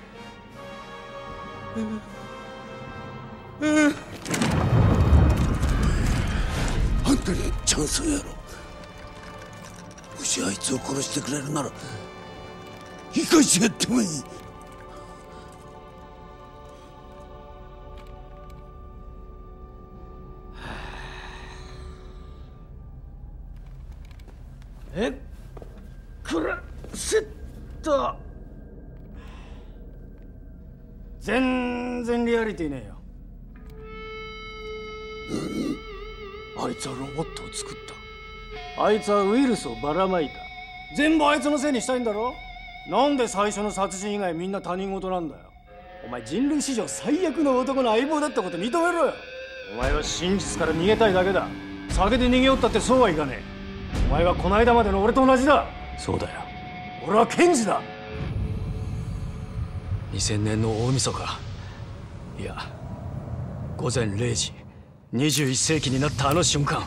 あんたにチャンスをやろう。もしあいつを殺してくれるなら生かしてやってもいい。 えクラセット全然リアリティねえよ。何？あいつはロボットを作った。あいつはウイルスをばらまいた。全部あいつのせいにしたいんだろ。なんで最初の殺人以外みんな他人事なんだよ。お前人類史上最悪の男の相棒だったこと認めろよ。お前は真実から逃げたいだけだ。酒で逃げよったってそうはいかねえ。お前はこの間までの俺と同じだ。そうだよ、俺は検事だ。 にせんねんの大晦日、いやごぜんれいじ、にじゅういっせいきになったあの瞬間、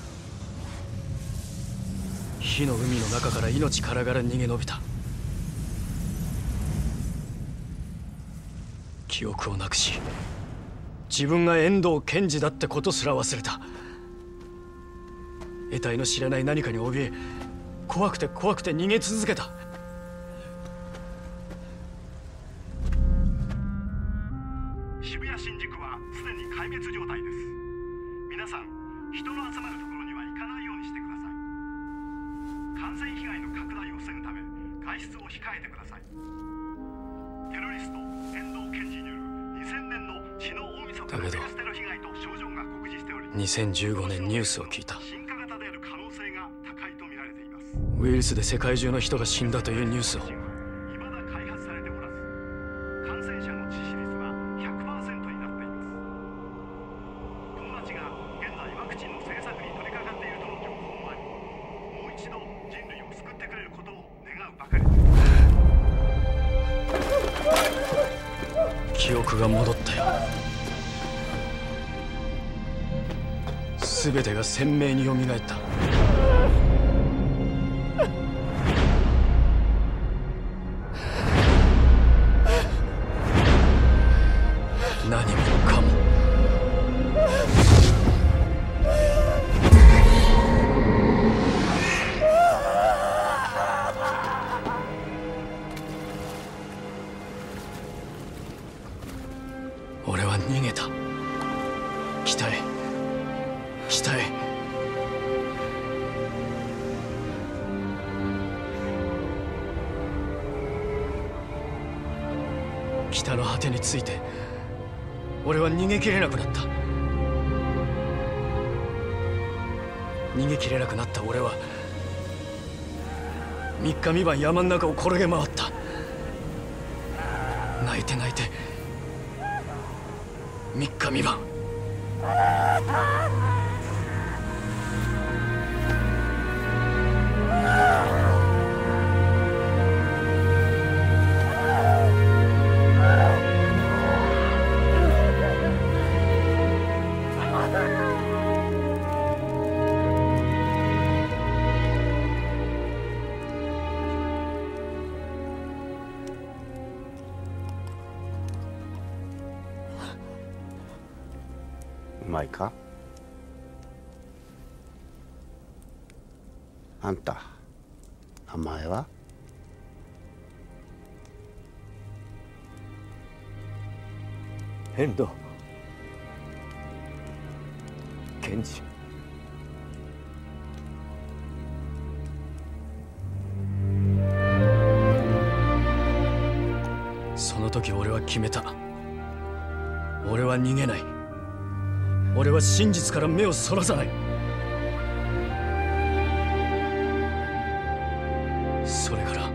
火の海の中から命からがら逃げ延びた。記憶をなくし、自分が遠藤検事だってことすら忘れた。得体の知らない何かに怯え、怖くて怖くて逃げ続けた。 渋谷新宿はすでに壊滅状態です。皆さん、人の集まるところには行かないようにしてください。感染被害の拡大を防ぐため外出を控えてください。テロリスト遠藤検事によるにせんねんの血の大晦日のメガステロ被害と症状が告示しており、 にせんじゅうごねんニュースを聞いた。 進化型である可能性が高いと見られています。 ウイルスで世界中の人が死んだというニュースを。 未だ開発されておらず、感染者の致死率は ひゃくパーセント になっています。友達が現在ワクチンの製作に取り掛かっているとの情報もあり、もう一度人類を救ってくれることを願うばかりです。 記憶が戻ったよ。全てが鮮明によみがえった。何もかも俺は逃げた。北へ北へ。北の果てについて俺は逃げきれなくなった。逃げきれなくなった俺は三日三晩山の中を転げ回った。 泣いて泣いて三日三晩。 うまいか？あんた名前は？ 遠藤健二。 その時俺は決めた。俺は逃げない。俺は真実から目をそらさない。それから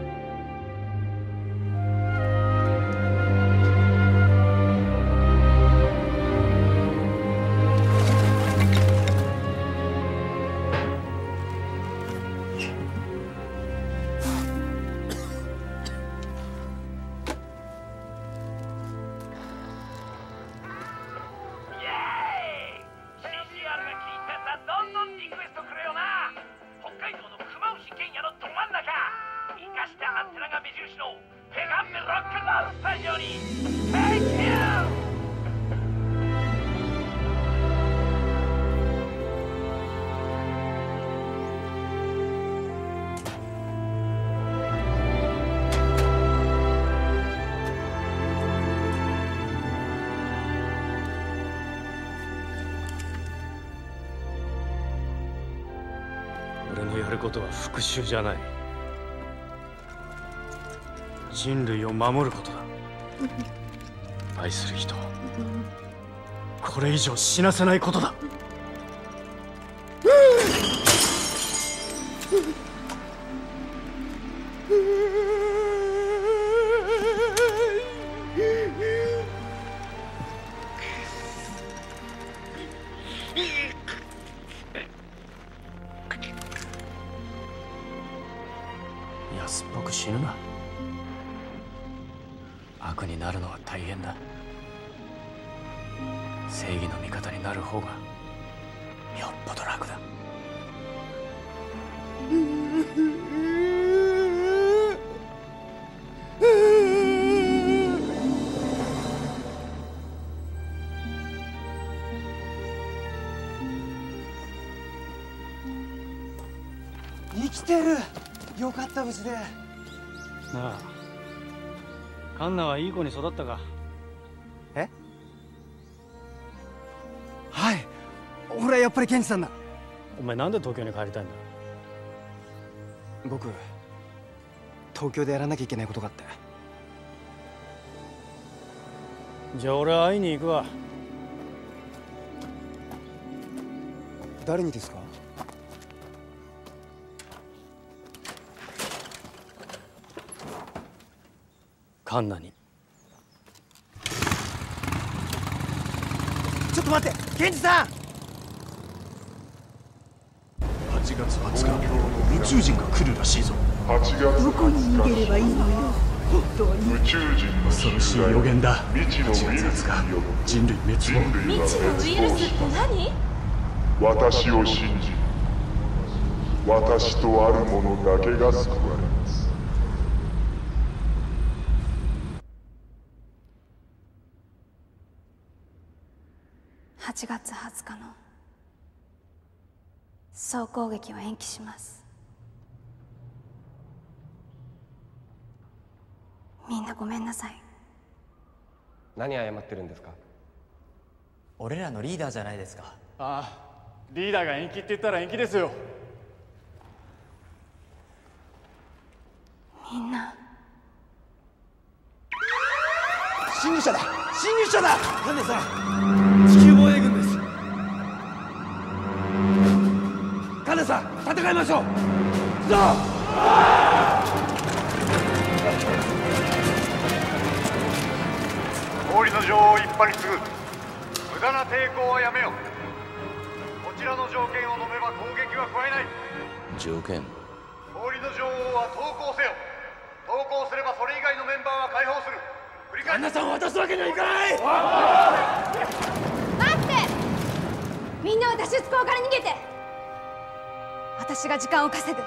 俺のやることは復讐じゃない。人類を守ることだ。愛する人をこれ以上死なせないことだ。安っぽく死ぬな。悪になるのは大変だ。正義の味方になる方がよっぽど楽だ。 生きてる。よかった無事で。 なあ、カンナはいい子に育ったか？ え？はい。俺はやっぱりケンジさんだ。 お前なんで東京に帰りたいんだ？ 僕東京でやらなきゃいけないことがあって。 じゃあ俺は会いに行くわ。 誰にですか？ カンナに。 ちょっと待って、ケンジさん。 はちがつはつか、宇宙人が来るらしいぞ。 はちがつどこに逃げればいいのよ。本当に宇宙人の恐ろしい予言だ。 未知のウイルスが人類滅亡。 人類は滅亡します。私を信じ、私とあるものだけが救われます。 はちがつはつかの総攻撃を延期します。みんなごめんなさい。 何謝ってるんですか？ 俺らのリーダーじゃないですか。 ああ、リーダーが延期って言ったら延期ですよ。 みんな侵入者だ。侵入者だ。カンネさん、地球防衛軍です。カンネさん、戦いましょう。行くぞ。 女王一派に次ぐ無駄な抵抗はやめよう。こちらの条件を述べば攻撃は加えない。 条件？ 氷の女王は投降せよ。投降すればそれ以外のメンバーは解放する。繰り返し。 旦那さんを渡すわけにはいかない。 待って、みんなは脱出口から逃げて、私が時間を稼ぐ。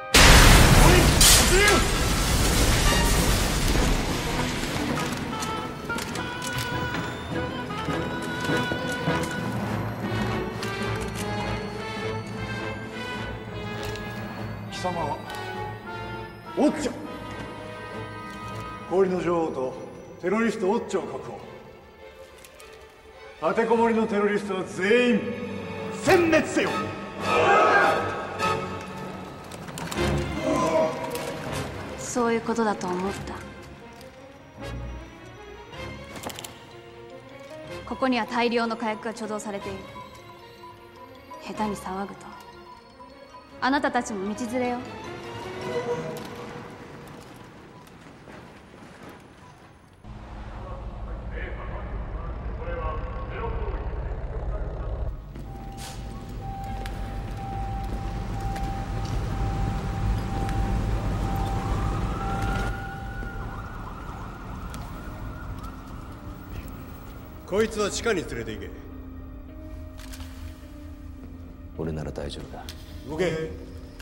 貴様はオッチョ。氷の女王とテロリストオッチョを確保。立てこもりのテロリストは全員殲滅せよ。 そういうことだと思った。ここには大量の火薬が貯蔵されている。下手に騒ぐとあなたたちも道連れよ。 こいつは地下に連れて行け。 俺なら大丈夫だ。 動け。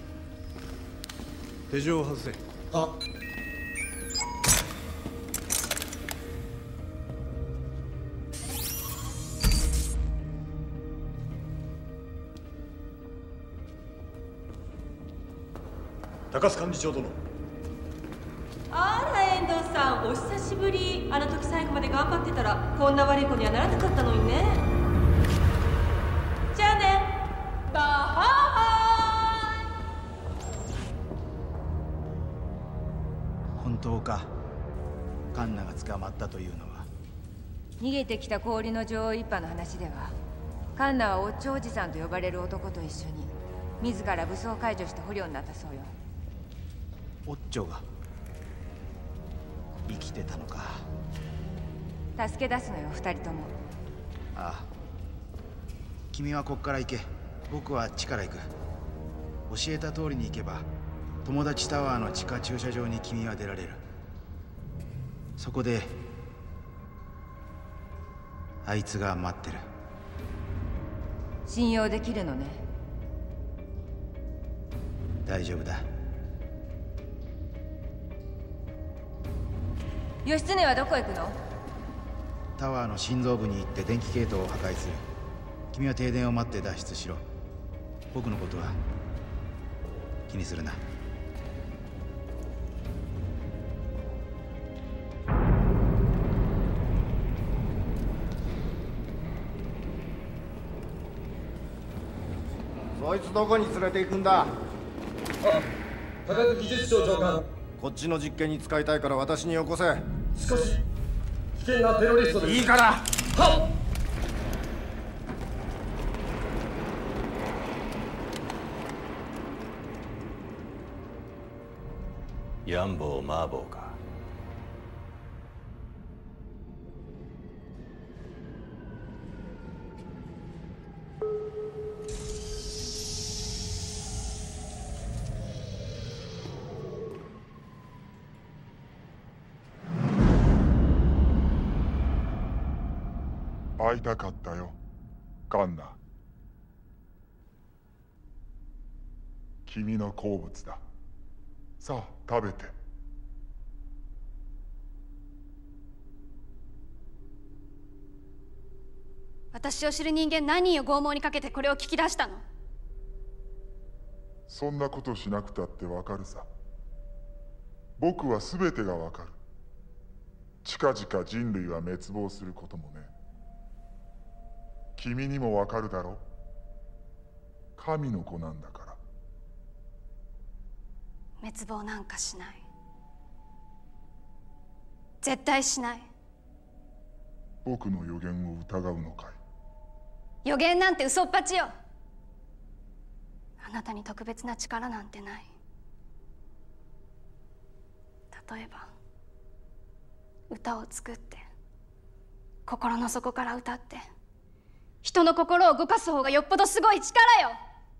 手錠を外せ。はっ。高須幹事長殿。 あら遠藤さん、お久しぶり。あの時最後まで頑張ってたらこんな悪い子にはならなかったのにね。じゃあね、バハーイ。本当か、カンナが捕まったというのは。 逃げてきた氷の女王一派の話では、カンナはおっちょおじさんと呼ばれる男と一緒に自ら武装解除して捕虜になったそうよ。 オッチョが生きてたのか。 助け出すのよ、二人とも。 ああ、君はこっから行け。僕はあっちから行く。教えた通りに行けば友達タワーの地下駐車場に君は出られる。そこであいつが待ってる。 信用できるのね。 大丈夫だ。 義経はどこへ行くの？ タワーの心臓部に行って電気系統を破壊する。君は停電を待って脱出しろ。僕のことは気にするな。 そいつどこに連れて行くんだ？あ、 科学技術庁長官。 こっちの実験に使いたいから私によこせ。 しかし危険なテロリストです。 いいから。 はっ。 ヤンボーマーボーか。 会いたかったよ、カンナ。君の好物だ。さあ食べて。 私を知る人間何人を拷問にかけてこれを聞き出したの？ そんなことしなくたってわかるさ。僕は全てがわかる。近々人類は滅亡することもね。君にもわかるだろ。神の子なんだから。 滅亡なんかしない。絶対しない。 僕の予言を疑うのかい？ 予言なんて嘘っぱちよ。あなたに特別な力なんてない。例えば歌を作って心の底から歌って人の心を動かす方がよっぽどすごい力よ。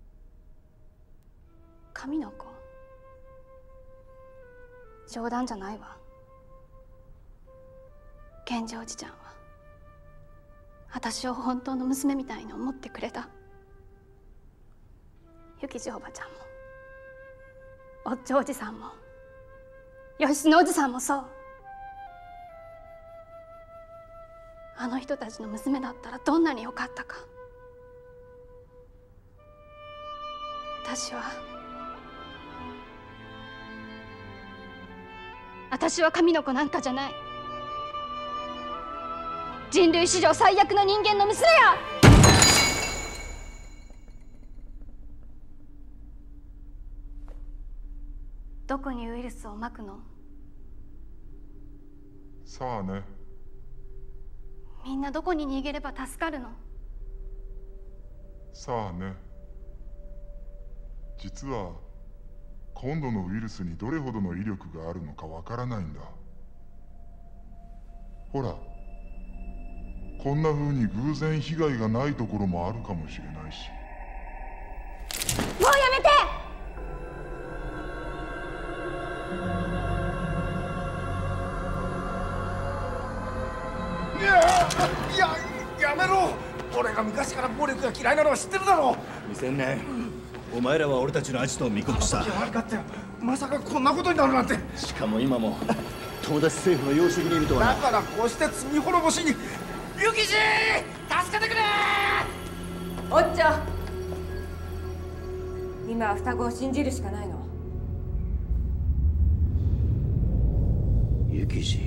神の子、冗談じゃないわ。健二おじちゃんは私を本当の娘みたいに思ってくれた。幸次おばちゃんもおっちょおじさんも義経おじさんもそう。あの人たちの娘だったらどんなによかったか。私は私は神の子なんかじゃない。人類史上最悪の人間の娘や。どこにウイルスをまくの？ さあね。 みんなどこに逃げれば助かるの？ さあね。実は今度のウイルスにどれほどの威力があるのかわからないんだ。ほら、こんな風に偶然被害がないところもあるかもしれないし。 もうやめて！ いやいややめろ。俺が昔から暴力が嫌いなのは知ってるだろう。 未成年、お前らは俺たちのアジトを見殺した。 悪かったよ。まさかこんなことになるなんて。 しかも今も友達政府の養殖にいるとはな。 だからこうして罪滅ぼしに。ユキジー、助けてくれ。 おっちゃん、今は双子を信じるしかないの。 ユキジ。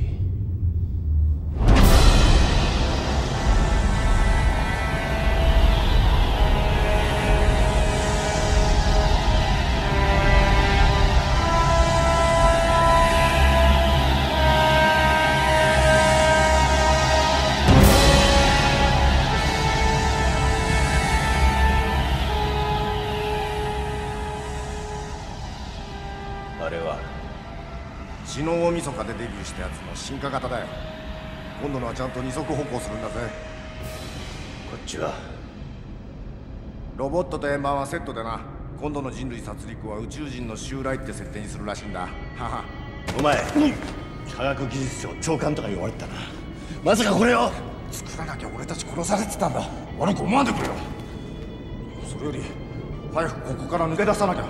血の大晦日でデビューしたやつの進化型だよ。今度のはちゃんと二足歩行するんだぜ。 こっちはロボットと円盤はセットでな。今度の人類殺戮は宇宙人の襲来って設定にするらしいんだ。はは。 お前、うん、科学技術庁長官とか言われたな。まさかこれを作らなきゃ俺たち殺されてたんだ。悪く思わんでくれよ。それより早くここから抜け出さなきゃ。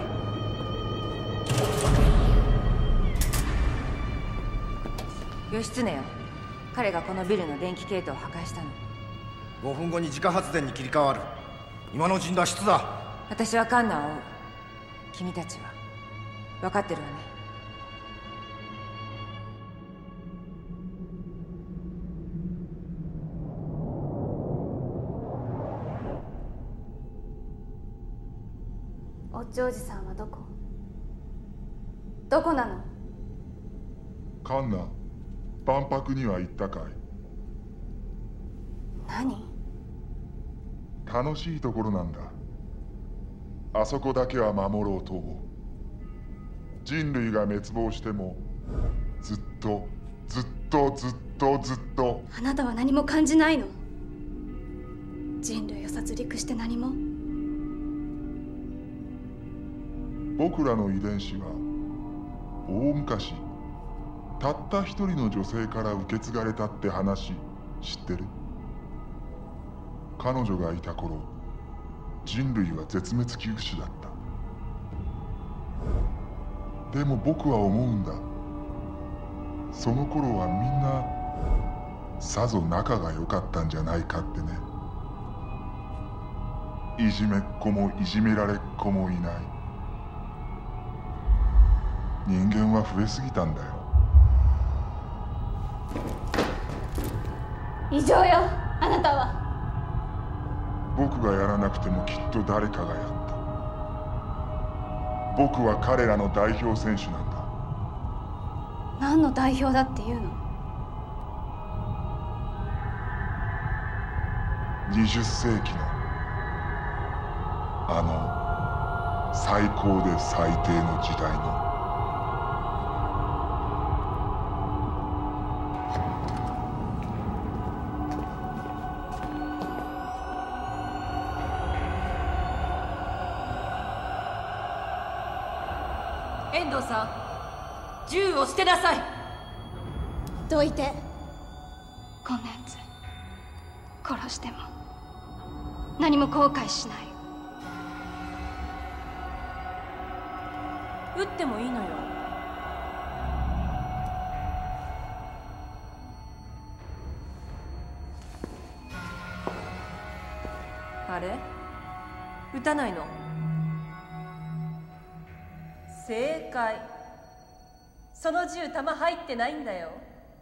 義経よ、彼がこのビルの電気系統を破壊したの。 ごふんごに自家発電に切り替わる。今のうちに脱出だ。 私はカンナを追う。君たちは分かってるわね。 おっちょおじさんはどこ？どこなの？ カンナ、万博には行ったかい？ 何？ 楽しいところなんだ。あそこだけは守ろうと思う。人類が滅亡してもずっとずっとずっとずっと。 あなたは何も感じないの？人類を殺戮して何も？ 僕らの遺伝子は大昔たった一人の女性から受け継がれたって話知ってる？彼女がいた頃、人類は絶滅危惧種だった。でも僕は思うんだ。その頃はみんなさぞ仲が良かったんじゃないかってね。いじめっ子もいじめられっ子もいない。人間は増えすぎたんだよ。 異常よ、あなたは。 僕がやらなくてもきっと誰かがやった。僕は彼らの代表選手なんだ。 何の代表だっていうの？ にじゅっ世紀のあの最高で最低の時代の。 遠藤さん、銃を捨てなさい。 どいて。こんなやつ殺しても何も後悔しない。 撃ってもいいのよ。あれ？撃たないの？正解。その銃弾入ってないんだよ。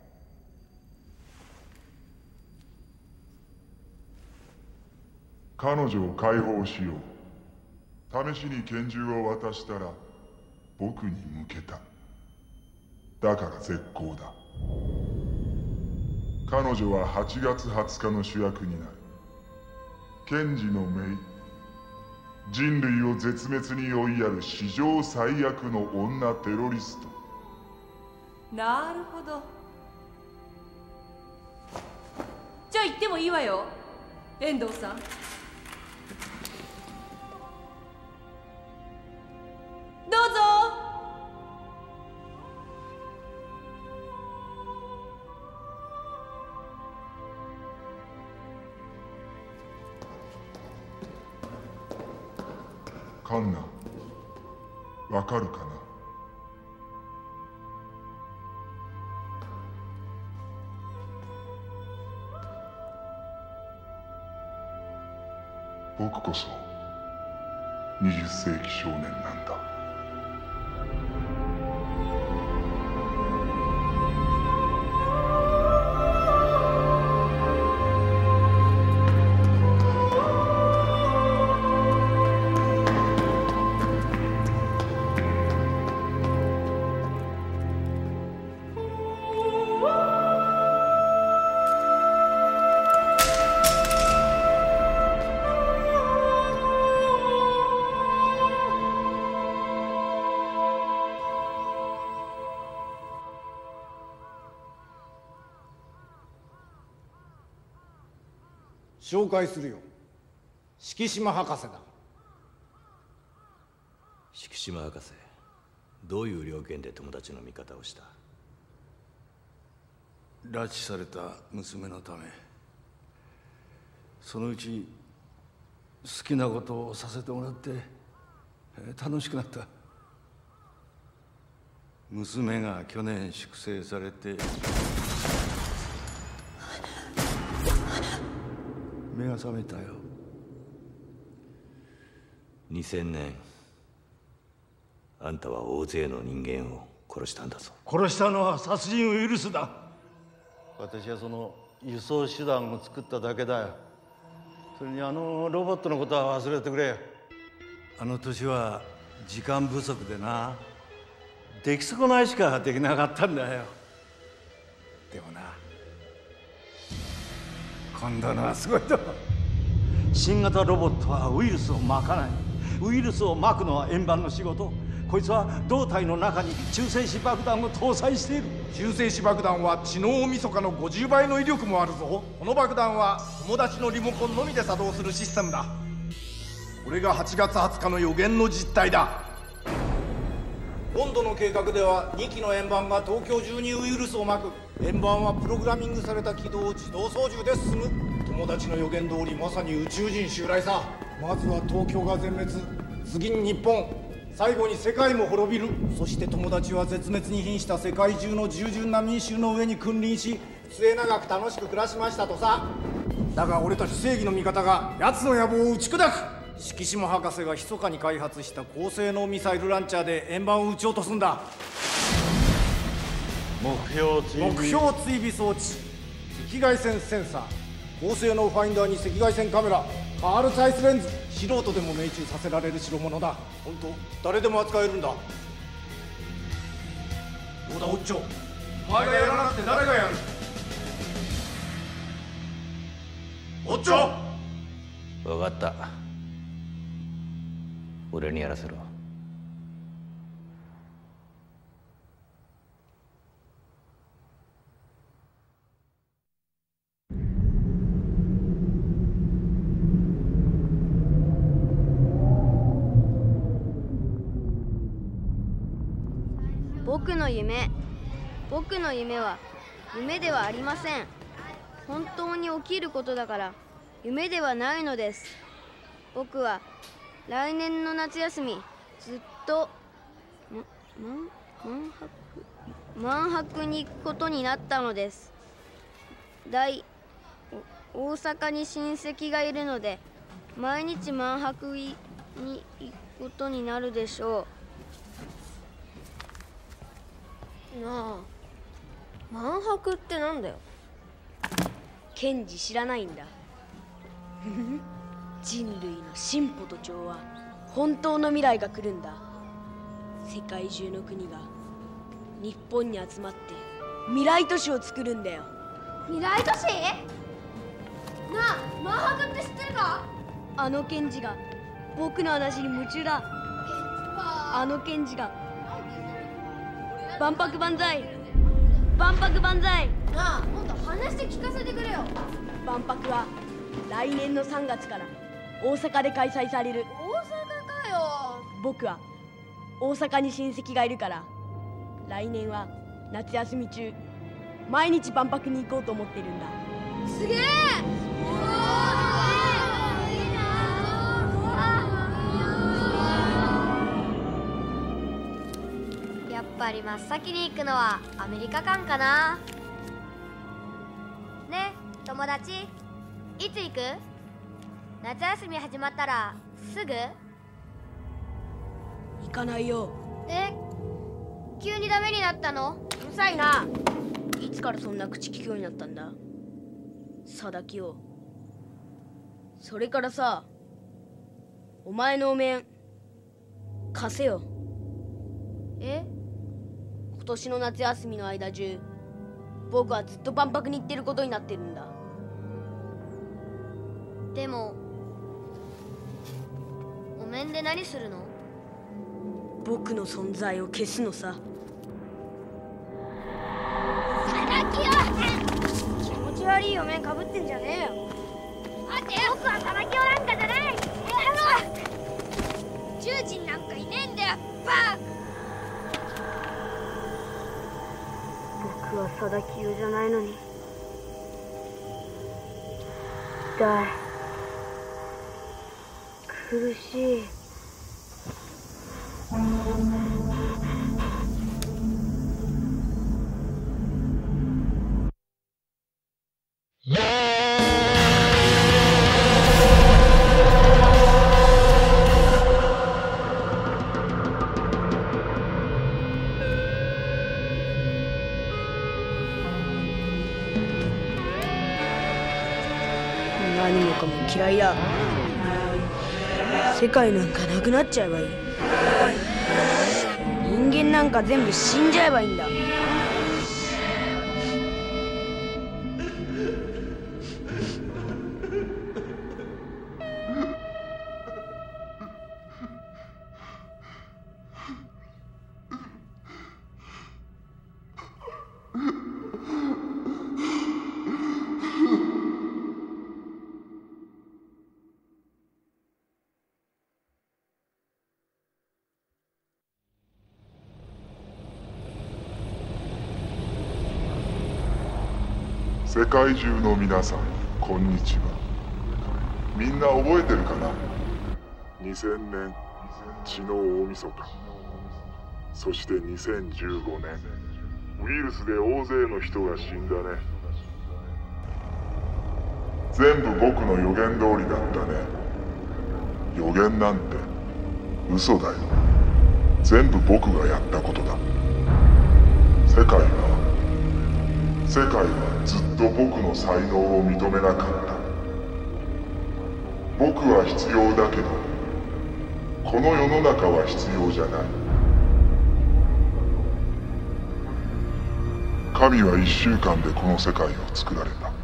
彼女を解放しよう。試しに拳銃を渡したら僕に向けた。だから絶好だ。彼女ははちがつはつかの主役になる。賢治の姪、人類を絶滅に追いやる史上最悪の女テロリスト。 なるほど。じゃあ行ってもいいわよ、遠藤さん。どうぞ。 カンナ、わかるかな？僕こそにじゅっせいき少年なんだ。 紹介するよ。敷島博士だ。 敷島博士、どういう了見で友達の味方をした？ 拉致された娘のため、そのうち好きなことをさせてもらって楽しくなった。娘が去年粛清されて目が覚めたよ。 にせんねん、あんたは大勢の人間を殺したんだぞ。 殺したのは殺人ウイルスだ。私はその輸送手段を作っただけだよ。それにあのロボットのことは忘れてくれ。あの年は時間不足でな、出来損ないしかできなかったんだよ。でもな、今度のはすごいと。新型ロボットはウイルスをまかない。ウイルスをまくのは円盤の仕事。こいつは胴体の中に中性子爆弾を搭載している。 中性子爆弾は知能大晦日のごじゅうばいの威力もあるぞ。この爆弾は友達のリモコンのみで作動するシステムだ。これがはちがつはつかの予言の実態だ。今度の計画ではにきの円盤が東京中にウイルスをまく。円盤はプログラミングされた軌道を自動操縦で進む。友達の予言通りまさに宇宙人襲来さ。まずは東京が全滅、次に日本、最後に世界も滅びる。そして友達は絶滅に瀕した世界中の従順な民衆の上に君臨し、末永く楽しく暮らしましたとさ。だが俺たち正義の味方が奴の野望を打ち砕く。敷島博士が密かに開発した高性能ミサイルランチャーで円盤を撃ち落とすんだ。 目標追尾目標追尾装置、赤外線センサー、高性能ファインダーに赤外線カメラ、カール・チャイスレンズ。素人でも命中させられる代物だ。本当誰でも扱えるんだ。どうだオッチョ、お前がやらなくて誰がやる？オッチョ。 分かった、俺にやらせろ。 僕の夢僕の夢は夢ではありません。本当に起きることだから夢ではないのです。僕は来年の夏休みずっとマンハクマンハクに行くことになったのです。大大阪に親戚がいるので毎日マンハクに行くことになるでしょう。なあ、マンハクってなんだよ。ケンジ知らないんだ。人類の進歩と調和、本当の未来が来るんだ。世界中の国が日本に集まって未来都市を作るんだよ。未来都市？なあ、マンハクって知ってるか？あのケンジが僕の話に夢中だ。あのケンジが万博万歳万博万歳。なあ、もっと話して聞かせてくれよ。万博は来年のさんがつから大阪で開催される。大阪かよ。僕は大阪に親戚がいるから来年は夏休み中毎日万博に行こうと思ってるんだ。すげえ。やっぱり真っ先に行くのはアメリカ館かな。ねえ友達、いつ行く？夏休み始まったらすぐ？行かないよ。え、急にダメになったの？うるさいな。いつからそんな口利くようになったんだ、佐田清。それからさ、お前のお面貸せよ。え？今年の夏休みの間中僕はずっと万博に行ってることになってるんだ。でもお面で何するの？僕の存在を消すのさ。気持ち悪いお面かぶってんじゃねえよ。待てよ、僕は玉木なんかじゃない。獣人なんかいねえんだよ、バー。僕は佐田清じゃないのに痛い、苦しい。何もかも嫌いだ。世界なんかなくなっちゃえばいい。人間なんか全部死んじゃえばいいんだ。 世界中の皆さん、こんにちは。みんな覚えてるかな？にせんねん血の大晦日、そしてにせんじゅうごねんウイルスで大勢の人が死んだね。全部僕の予言通りだったね。予言なんて嘘だよ。全部僕がやったことだ。世界は世界はずっと僕の才能を認めなかった。僕は必要だけど、この世の中は必要じゃない。神は一週間でこの世界を作られた。